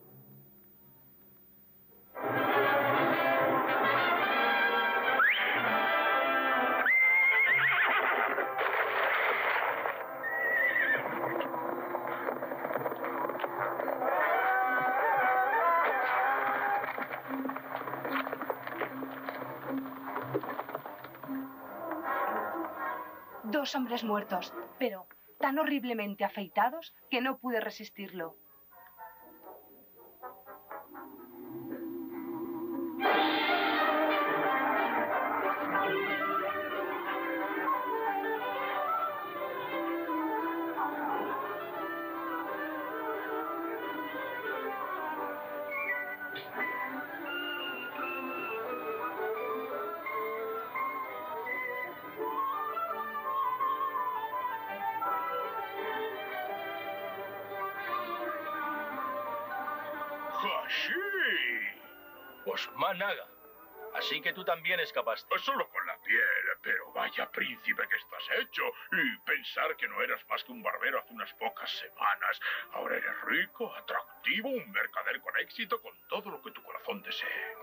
Dos hombres muertos, pero tan horriblemente afeitados que no pude resistirlo. ¡Hashi! Osman Aga. Así que tú también escapaste. Solo con la piel, pero vaya príncipe que estás hecho. Y pensar que no eras más que un barbero hace unas pocas semanas. Ahora eres rico, atractivo, un mercader con éxito, con todo lo que tu corazón desee.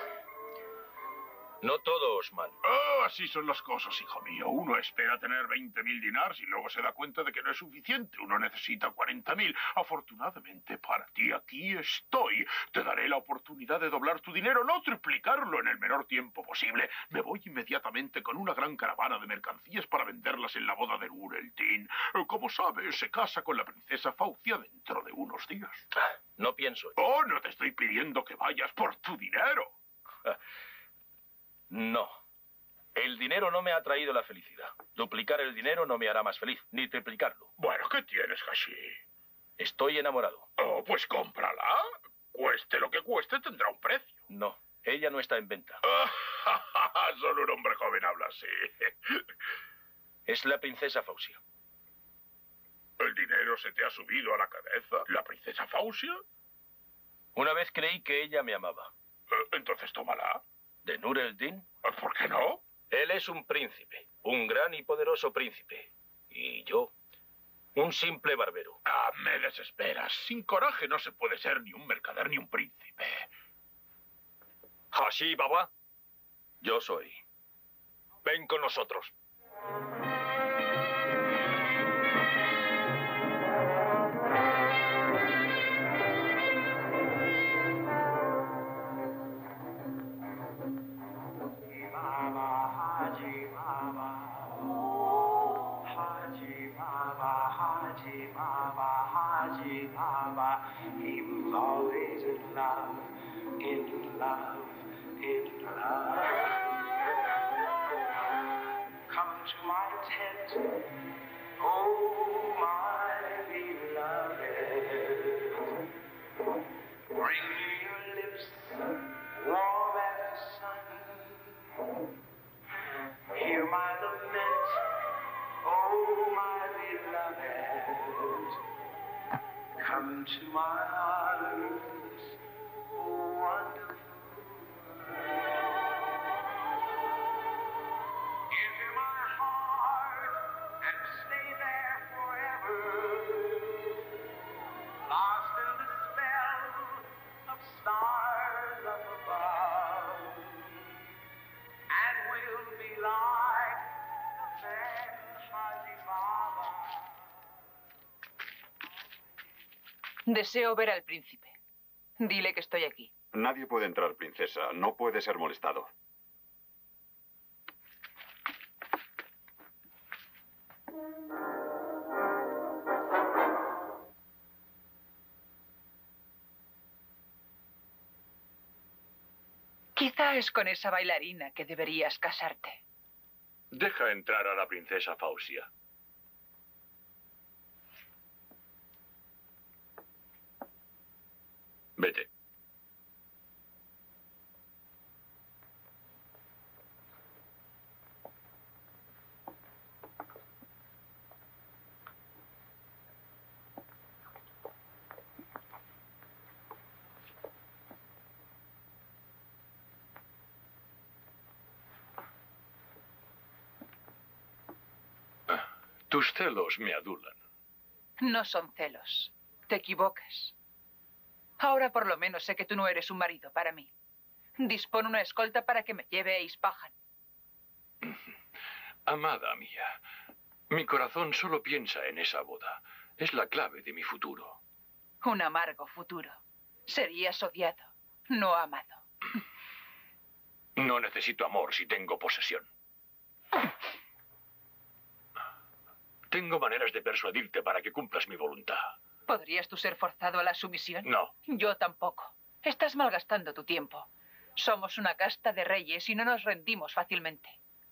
No todo, Osman. Así son las cosas, hijo mío. Uno espera tener 20.000 dinars y luego se da cuenta de que no es suficiente. Uno necesita 40.000. Afortunadamente para ti, aquí estoy. Te daré la oportunidad de doblar tu dinero, no triplicarlo en el menor tiempo posible. Me voy inmediatamente con una gran caravana de mercancías para venderlas en la boda de Nur el-Din. Como sabes, se casa con la princesa Faucia dentro de unos días. No pienso. Oh, no te estoy pidiendo que vayas por tu dinero. No. El dinero no me ha traído la felicidad. Duplicar el dinero no me hará más feliz, ni triplicarlo. Bueno, ¿qué tienes, Hashi? Estoy enamorado. Oh, pues cómprala. Cueste lo que cueste, tendrá un precio. No, ella no está en venta. Solo un hombre joven habla así. Es la princesa Faucia. ¿El dinero se te ha subido a la cabeza? ¿La princesa Faucia? Una vez creí que ella me amaba. Entonces tómala. ¿De Nur el-Din? ¿Por qué no? Él es un príncipe, un gran y poderoso príncipe. Y yo, un simple barbero. Me desesperas. Sin coraje no se puede ser ni un mercader ni un príncipe. Hashi, Baba. Yo soy. Ven con nosotros. He was always in love, in love, in love. Come to my tent, oh my Bring me your lips, warm as the sun. Hear my lament, oh my beloved. Come to my arms, oh wonderful. Enter my heart and stay there forever. Lost in the spell of stars up above, and we'll be like the man Haji Baba. Deseo ver al príncipe. Dile que estoy aquí. Nadie puede entrar, princesa. No puede ser molestado. Quizá es con esa bailarina que deberías casarte. Deja entrar a la princesa Fausia. Vete. Tus celos me adulan. No son celos. Te equivocas. Ahora por lo menos sé que tú no eres un marido para mí. Dispón una escolta para que me lleve a Ispahan. Amada mía, mi corazón solo piensa en esa boda. Es la clave de mi futuro. Un amargo futuro. Serías odiado, no amado. No necesito amor si tengo posesión. Tengo maneras de persuadirte para que cumplas mi voluntad. ¿Podrías tú ser forzado a la sumisión? No. Yo tampoco. Estás malgastando tu tiempo. Somos una casta de reyes y no nos rendimos fácilmente.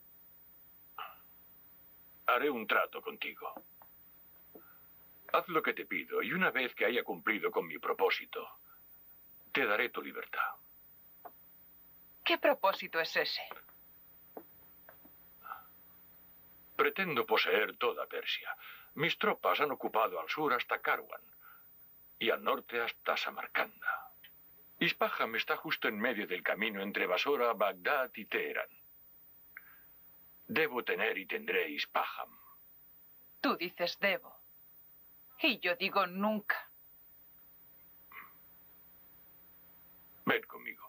Haré un trato contigo. Haz lo que te pido y una vez que haya cumplido con mi propósito, te daré tu libertad. ¿Qué propósito es ese? Pretendo poseer toda Persia. Mis tropas han ocupado al sur hasta Karwan y al norte hasta Samarcanda. Ispahan está justo en medio del camino entre Basora, Bagdad y Teherán. Debo tener y tendré Ispahan. Tú dices debo. Y yo digo nunca. Ven conmigo.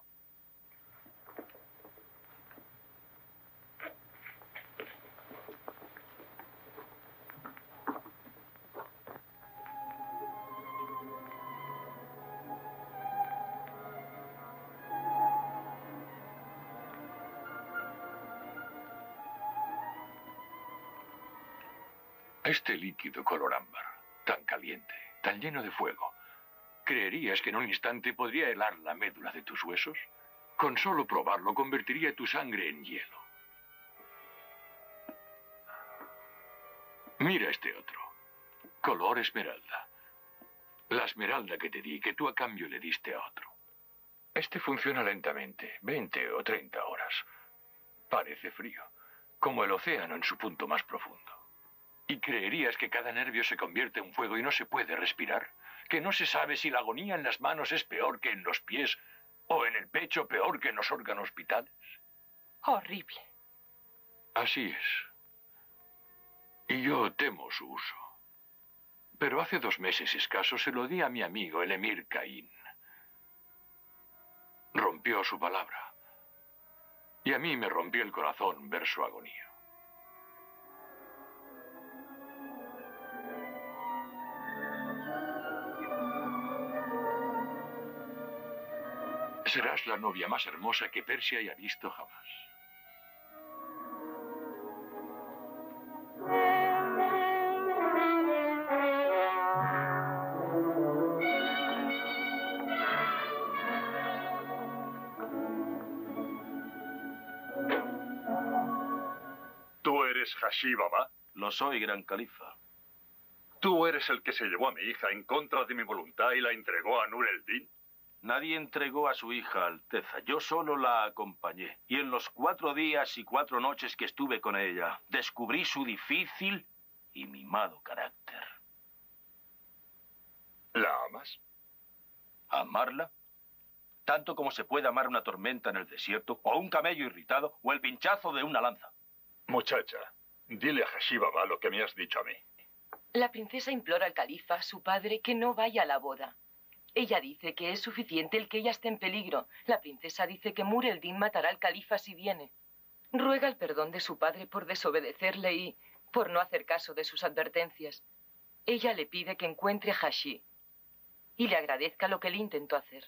Este líquido color ámbar, tan caliente, tan lleno de fuego, ¿creerías que en un instante podría helar la médula de tus huesos? Con solo probarlo convertiría tu sangre en hielo. Mira este otro, color esmeralda. La esmeralda que te di, que tú a cambio le diste a otro. Este funciona lentamente, 20 o 30 horas. Parece frío, como el océano en su punto más profundo. ¿Y creerías que cada nervio se convierte en fuego y no se puede respirar? ¿Que no se sabe si la agonía en las manos es peor que en los pies o en el pecho peor que en los órganos vitales? Horrible. Así es. Y yo temo su uso. Pero hace 2 meses escasos se lo di a mi amigo, el emir Caín. Rompió su palabra. Y a mí me rompió el corazón ver su agonía. Serás la novia más hermosa que Persia haya visto jamás. ¿Tú eres Hashi Baba? Lo soy, gran califa. ¿Tú eres el que se llevó a mi hija en contra de mi voluntad y la entregó a Nur el-Din? Nadie entregó a su hija, Alteza. Yo solo la acompañé. Y en los 4 días y 4 noches que estuve con ella, descubrí su difícil y mimado carácter. ¿La amas? ¿Amarla? Tanto como se puede amar una tormenta en el desierto, o un camello irritado, o el pinchazo de una lanza. Muchacha, dile a Hashi Baba lo que me has dicho a mí. La princesa implora al califa, su padre, que no vaya a la boda. Ella dice que es suficiente el que ella esté en peligro. La princesa dice que Nur el-Din matará al califa si viene. Ruega el perdón de su padre por desobedecerle y por no hacer caso de sus advertencias. Ella le pide que encuentre a Hashi y le agradezca lo que él intentó hacer.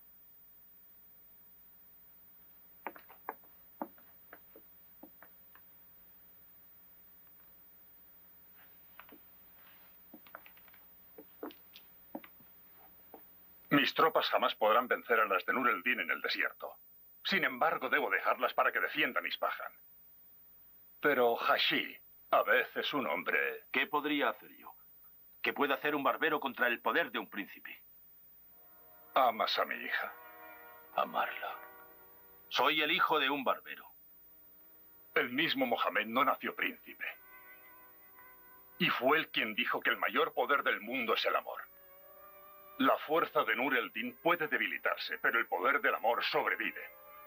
Mis tropas jamás podrán vencer a las de Nur el-Din en el desierto. Sin embargo, debo dejarlas para que defiendan Ispahan. Pero Hashi, a veces un hombre... ¿Qué podría hacer yo? ¿Qué puede hacer un barbero contra el poder de un príncipe? Amas a mi hija. Amarla. Soy el hijo de un barbero. El mismo Mohamed no nació príncipe. Y fue él quien dijo que el mayor poder del mundo es el amor. La fuerza de Nur el-Din puede debilitarse, pero el poder del amor sobrevive.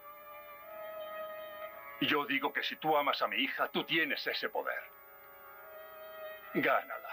Yo digo que si tú amas a mi hija, tú tienes ese poder. Gánala.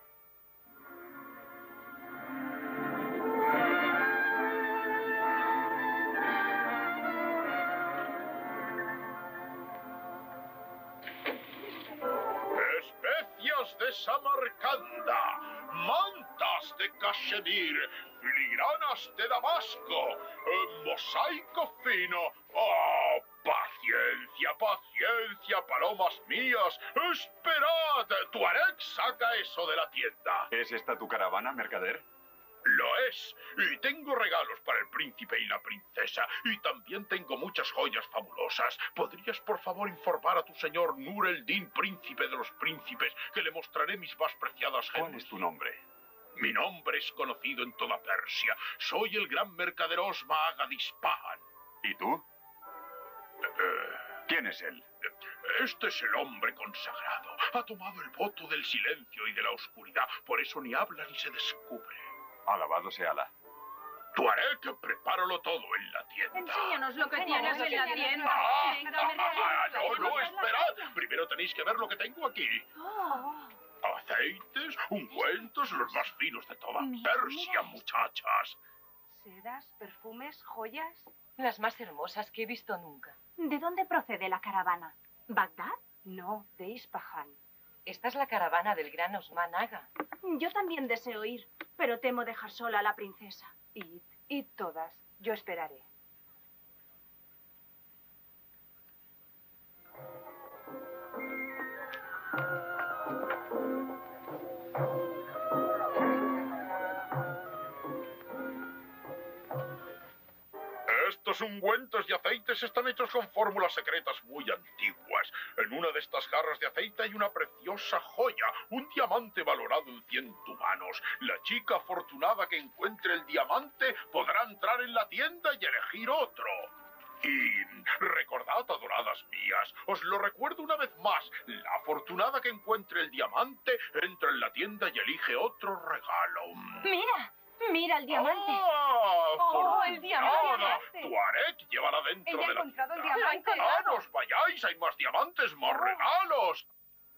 Especias de Samarcanda, mantas de cachemir, filigranas de Damasco, mosaico fino. ¡Oh, paciencia, paciencia, palomas mías! ¡Esperad! Tuareg, saca eso de la tienda. ¿Es esta tu caravana, mercader? Lo es. Y tengo regalos para el príncipe y la princesa. Y también tengo muchas joyas fabulosas. ¿Podrías, por favor, informar a tu señor Nur el-Din, príncipe de los príncipes, que le mostraré mis más preciadas gemas? ¿Cuál es tu nombre? Mi nombre es conocido en toda Persia. Soy el gran mercader Osma Aga de Ispahan. ¿Y tú? ¿Quién es él? Este es el hombre consagrado. Ha tomado el voto del silencio y de la oscuridad. Por eso ni habla ni se descubre. Alabado sea Alá. Tuareg, prepáralo todo en la tienda. Enséñanos lo que tienes en la tienda. No, esperad. Primero tenéis que ver lo que tengo aquí. Aceites, ungüentos, los más finos de toda Persia, muchachas. ¿Sedas, perfumes, joyas? Las más hermosas que he visto nunca. ¿De dónde procede la caravana? ¿Bagdad? No, de Ispahan. Esta es la caravana del gran Osman Aga. Yo también deseo ir, pero temo dejar sola a la princesa. Id todas. Yo esperaré. Estos ungüentos y aceites están hechos con fórmulas secretas muy antiguas. En una de estas jarras de aceite hay una preciosa joya, un diamante valorado en 100 tumanos. La chica afortunada que encuentre el diamante podrá entrar en la tienda y elegir otro. Y recordad, adoradas mías, os lo recuerdo una vez más, la afortunada que encuentre el diamante entra en la tienda y elige otro regalo. ¡Mira! ¡Mira el diamante! ¡Oh, el diamante! Tuareg, llévala dentro Ella de ha la encontrado el tienda. diamante. ¡Ah, no os vayáis! ¡Hay más diamantes, más regalos!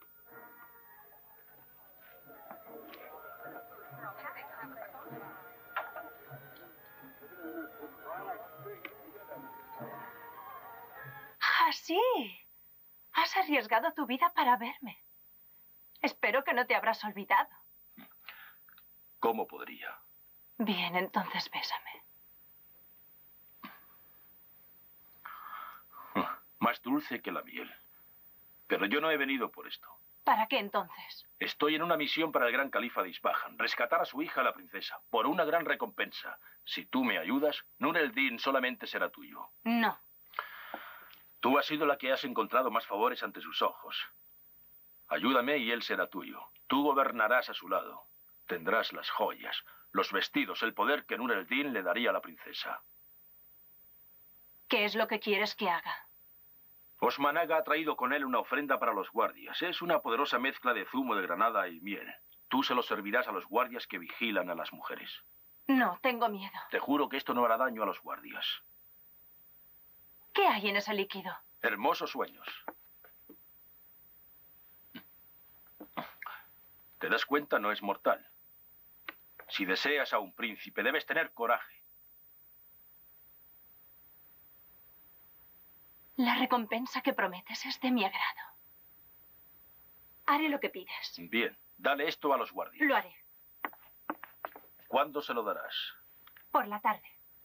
¡Así! Has arriesgado tu vida para verme. Espero que no te habrás olvidado. ¿Cómo podría? Bien, entonces bésame. Más dulce que la miel. Pero yo no he venido por esto. ¿Para qué entonces? Estoy en una misión para el gran califa de Ispahan, rescatar a su hija, la princesa, por una gran recompensa. Si tú me ayudas, Nur el-Din solamente será tuyo. No. Tú has sido la que has encontrado más favores ante sus ojos. Ayúdame y él será tuyo. Tú gobernarás a su lado. Tendrás las joyas, Los vestidos, el poder que Nur el-Din le daría a la princesa. ¿Qué es lo que quieres que haga? Osman Aga ha traído con él una ofrenda para los guardias. Es una poderosa mezcla de zumo de granada y miel. Tú se lo servirás a los guardias que vigilan a las mujeres. No, tengo miedo. Te juro que esto no hará daño a los guardias. ¿Qué hay en ese líquido? Hermosos sueños. ¿Te das cuenta? No es mortal. Si deseas a un príncipe, debes tener coraje. La recompensa que prometes es de mi agrado. Haré lo que pides. Bien, dale esto a los guardias. Lo haré. ¿Cuándo se lo darás? Por la tarde.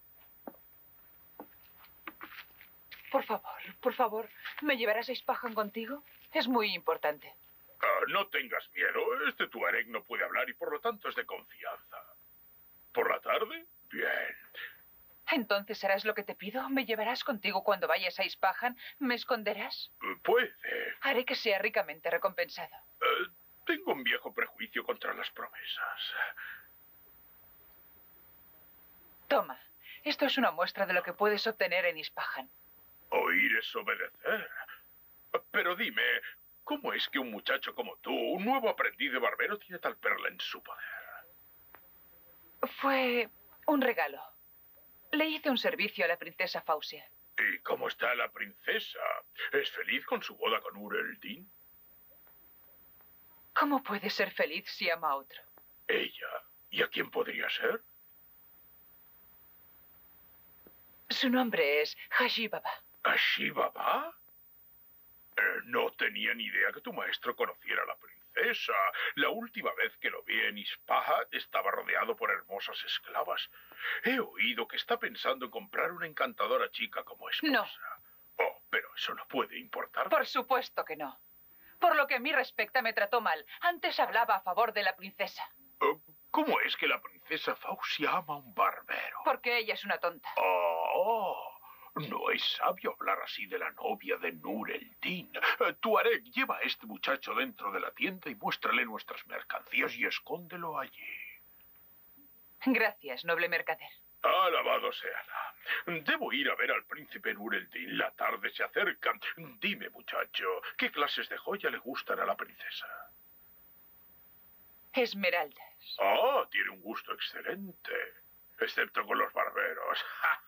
Por favor, ¿me llevarás a Ispahan contigo? Es muy importante. No tengas miedo. Este tuareg no puede hablar y por lo tanto es de confianza. ¿Por la tarde? Bien. Entonces harás lo que te pido. ¿Me llevarás contigo cuando vayas a Ispahan? ¿Me esconderás? Puede. Haré que sea ricamente recompensado. Tengo un viejo prejuicio contra las promesas. Toma, esto es una muestra de lo que puedes obtener en Ispahan. Oír es obedecer. Pero dime, ¿cómo es que un muchacho como tú, un nuevo aprendiz de barbero, tiene tal perla en su poder? Fue un regalo. Le hice un servicio a la princesa Fausia. ¿Y cómo está la princesa? ¿Es feliz con su boda con Nur el-Din? ¿Cómo puede ser feliz si ama a otro? ¿Ella? ¿Y a quién podría ser? Su nombre es Haji Baba. ¿Haji Baba? No tenía ni idea que tu maestro conociera a la princesa. La última vez que lo vi en Ispahan estaba rodeado por hermosas esclavas. He oído que está pensando en comprar una encantadora chica como esposa. No. Oh, pero eso no puede importar. Por supuesto que no. Por lo que a mí respecta, me trató mal. Antes hablaba a favor de la princesa. ¿Cómo es que la princesa Fausia ama a un barbero? Porque ella es una tonta. Oh, no es sabio hablar así de la novia de Nur el-Din. Tuareg, lleva a este muchacho dentro de la tienda y muéstrale nuestras mercancías y escóndelo allí. Gracias, noble mercader. Alabado sea Alá. Debo ir a ver al príncipe Nur el-Din. La tarde se acerca. Dime, muchacho, ¿qué clases de joya le gustan a la princesa? Esmeraldas. Oh, tiene un gusto excelente. Excepto con los barberos.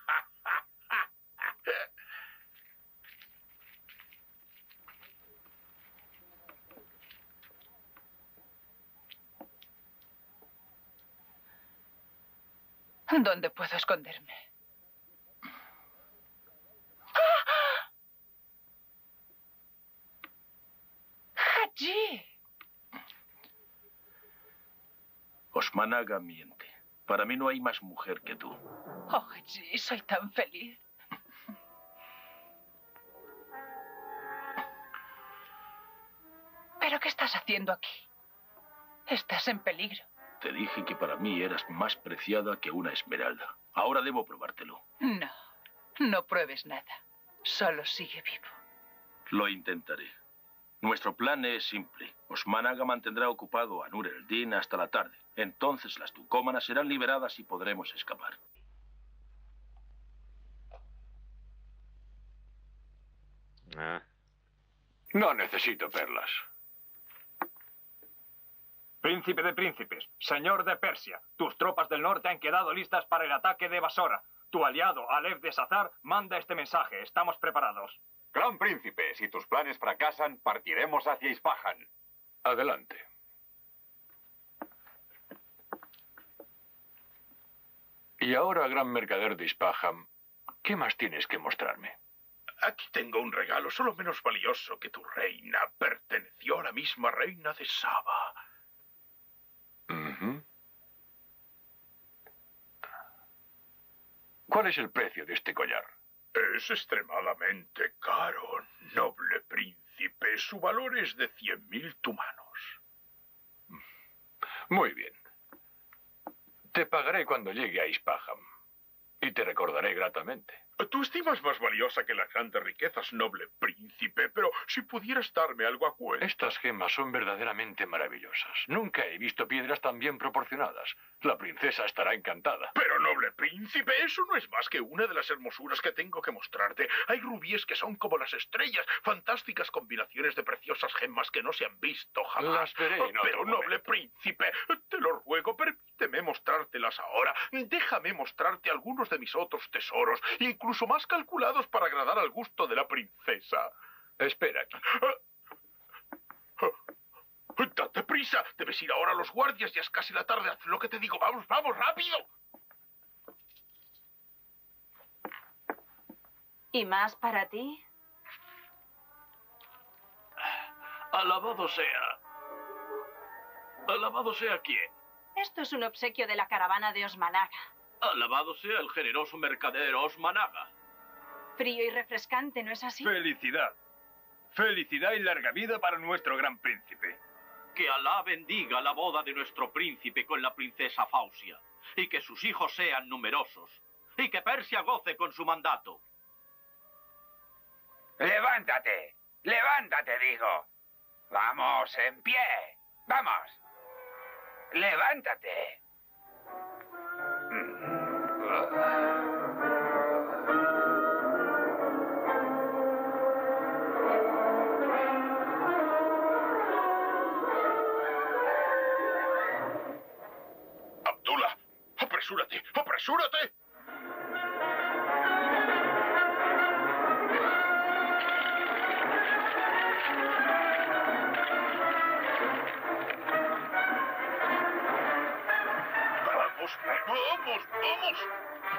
¿Dónde puedo esconderme? ¡Haji! Osman Aga miente. Para mí no hay más mujer que tú. Oh, Haji, soy tan feliz. ¿Pero qué estás haciendo aquí? Estás en peligro. Te dije que para mí eras más preciada que una esmeralda. Ahora debo probártelo. No, no pruebes nada. Solo sigue vivo. Lo intentaré. Nuestro plan es simple. Osman Aga mantendrá ocupado a Nur el-Din hasta la tarde. Entonces las tucómanas serán liberadas y podremos escapar. No necesito perlas. Príncipe de príncipes, señor de Persia, tus tropas del norte han quedado listas para el ataque de Basora. Tu aliado, Alef de Sazar, manda este mensaje. Estamos preparados. Gran príncipe, si tus planes fracasan, partiremos hacia Ispahan. Adelante. Y ahora, gran mercader de Ispahan, ¿qué más tienes que mostrarme? Aquí tengo un regalo solo menos valioso que tu reina. Perteneció a la misma reina de Saba. ¿Cuál es el precio de este collar? Es extremadamente caro, noble príncipe. Su valor es de 100.000 tumanos. Muy bien. Te pagaré cuando llegue a Ispahan. Y te recordaré gratamente. Tu estima es más valiosa que las grandes riquezas, noble príncipe, pero si pudieras darme algo a cuenta. Estas gemas son verdaderamente maravillosas. Nunca he visto piedras tan bien proporcionadas. La princesa estará encantada. Pero, noble príncipe, eso no es más que una de las hermosuras que tengo que mostrarte. Hay rubíes que son como las estrellas, fantásticas combinaciones de preciosas gemas que no se han visto jamás. Las veré en otro Pero, noble momento. príncipe, te lo ruego, permíteme mostrártelas ahora. Déjame mostrarte algunos de mis otros tesoros, incluso más calculados para agradar al gusto de la princesa. Espera aquí. ¡Date prisa! Debes ir ahora a los guardias, ya es casi la tarde. Haz lo que te digo. ¡Vamos, vamos, rápido! ¿Y más para ti? Alabado sea. Alabado sea quién. Esto es un obsequio de la caravana de Osmanaga. Alabado sea el generoso mercader Osmanaga. Frío y refrescante, ¿no es así? ¡Felicidad! ¡Felicidad y larga vida para nuestro gran príncipe! Que Alá bendiga la boda de nuestro príncipe con la princesa Fausia, y que sus hijos sean numerosos, y que Persia goce con su mandato. ¡Levántate! ¡Levántate, digo! ¡Vamos, en pie! ¡Vamos! ¡Levántate! Abdullah, apresúrate, apresúrate. Vamos, vamos, vamos.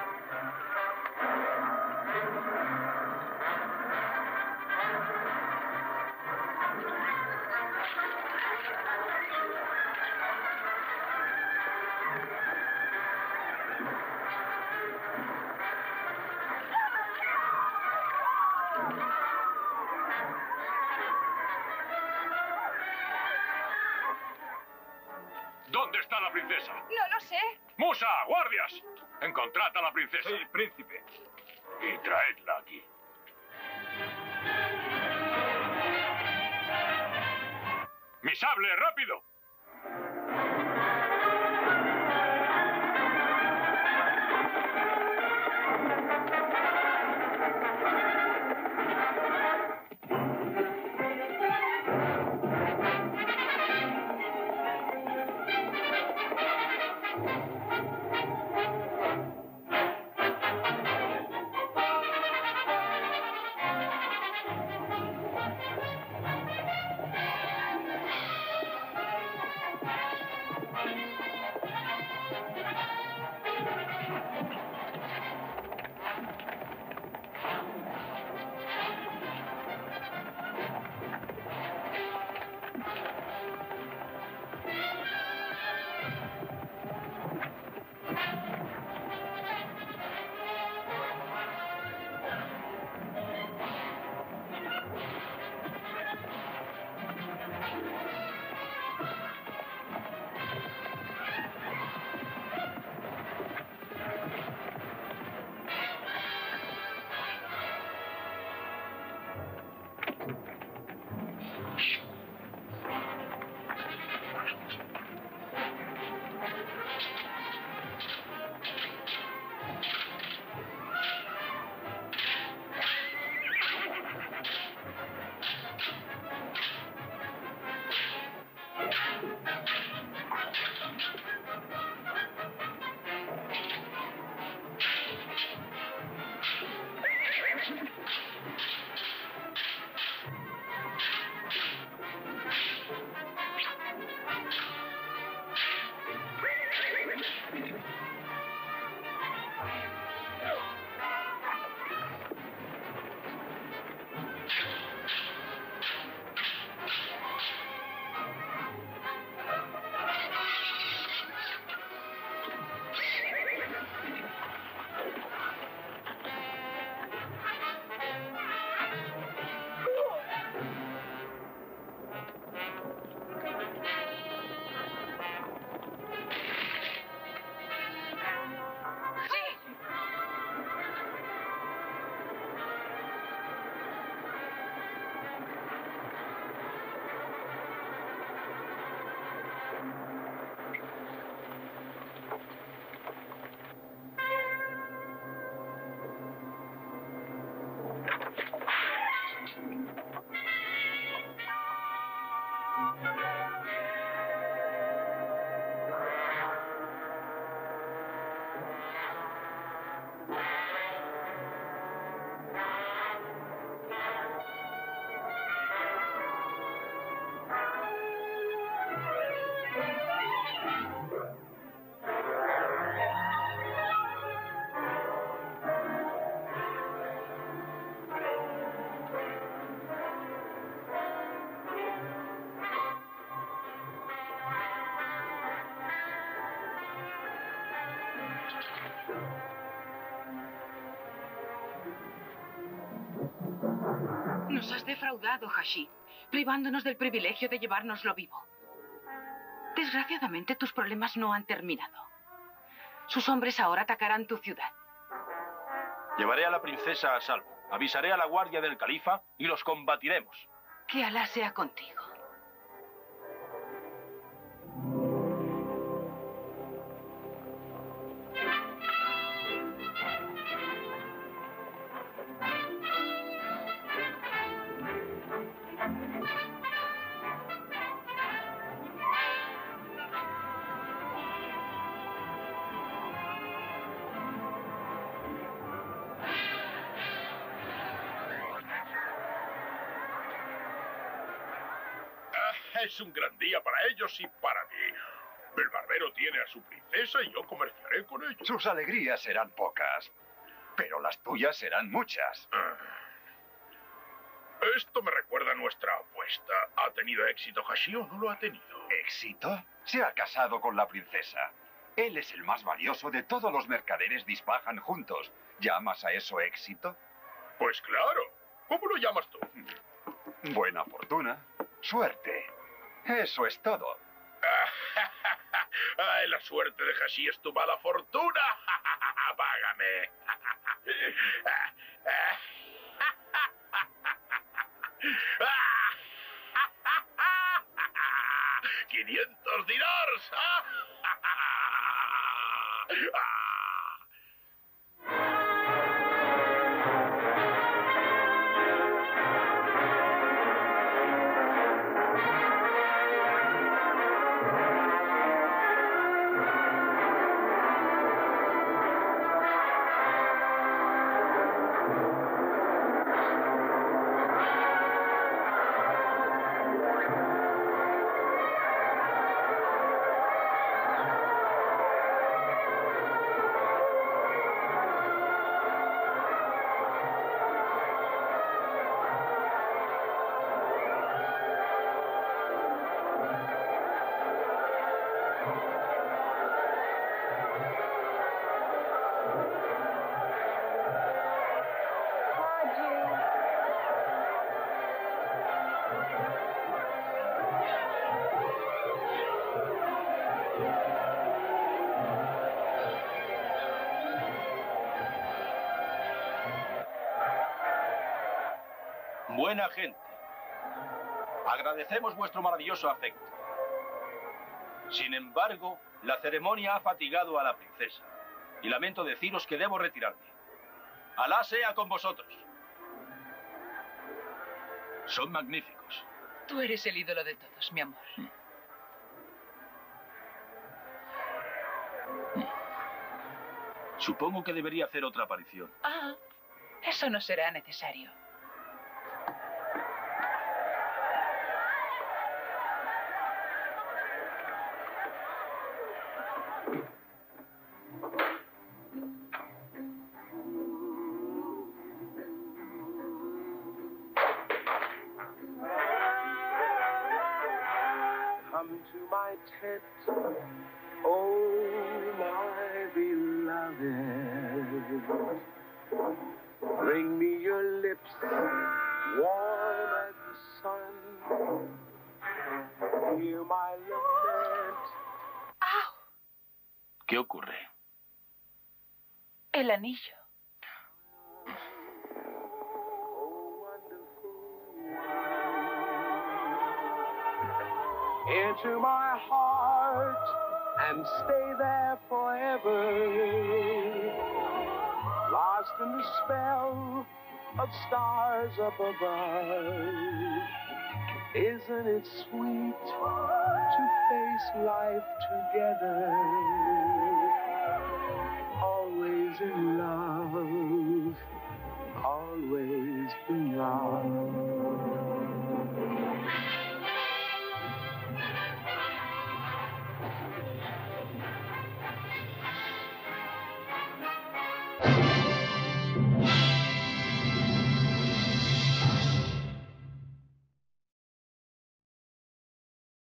¿Dónde está la princesa? No lo sé. ¡Musa! ¡Guardias! Encontrad a la princesa. Sí, príncipe. Y traedla aquí. ¡Mi sable, rápido! Nos has defraudado, Hashi, privándonos del privilegio de llevárnoslo vivo. Desgraciadamente, tus problemas no han terminado. Sus hombres ahora atacarán tu ciudad. Llevaré a la princesa a salvo. Avisaré a la guardia del califa y los combatiremos. Que Alá sea contigo. Es un gran día para ellos y para mí. El barbero tiene a su princesa y yo comerciaré con ellos. Sus alegrías serán pocas, pero las tuyas serán muchas. Esto me recuerda a nuestra apuesta. ¿Ha tenido éxito Hashi o no lo ha tenido? ¿Éxito? Se ha casado con la princesa. Él es el más valioso de todos los mercaderes de Isfahan juntos. ¿Llamas a eso éxito? Pues claro. ¿Cómo lo llamas tú? Buena fortuna. Suerte. Eso es todo. Ay, la suerte de Hashi es tu mala fortuna. Págame. 500 dinars. Buena gente, agradecemos vuestro maravilloso afecto. Sin embargo, la ceremonia ha fatigado a la princesa y lamento deciros que debo retirarme. Alá sea con vosotros. Son magníficos. Tú eres el ídolo de todos, mi amor. Supongo que debería hacer otra aparición. Ah, eso no será necesario. Come to my tent, oh my beloved. Bring me your lips, warm as the sun. Hear my lament. ¿Qué ocurre? El anillo. Into my heart and stay there forever. Lost in the spell of stars up above. Isn't it sweet to face life together? Always in love.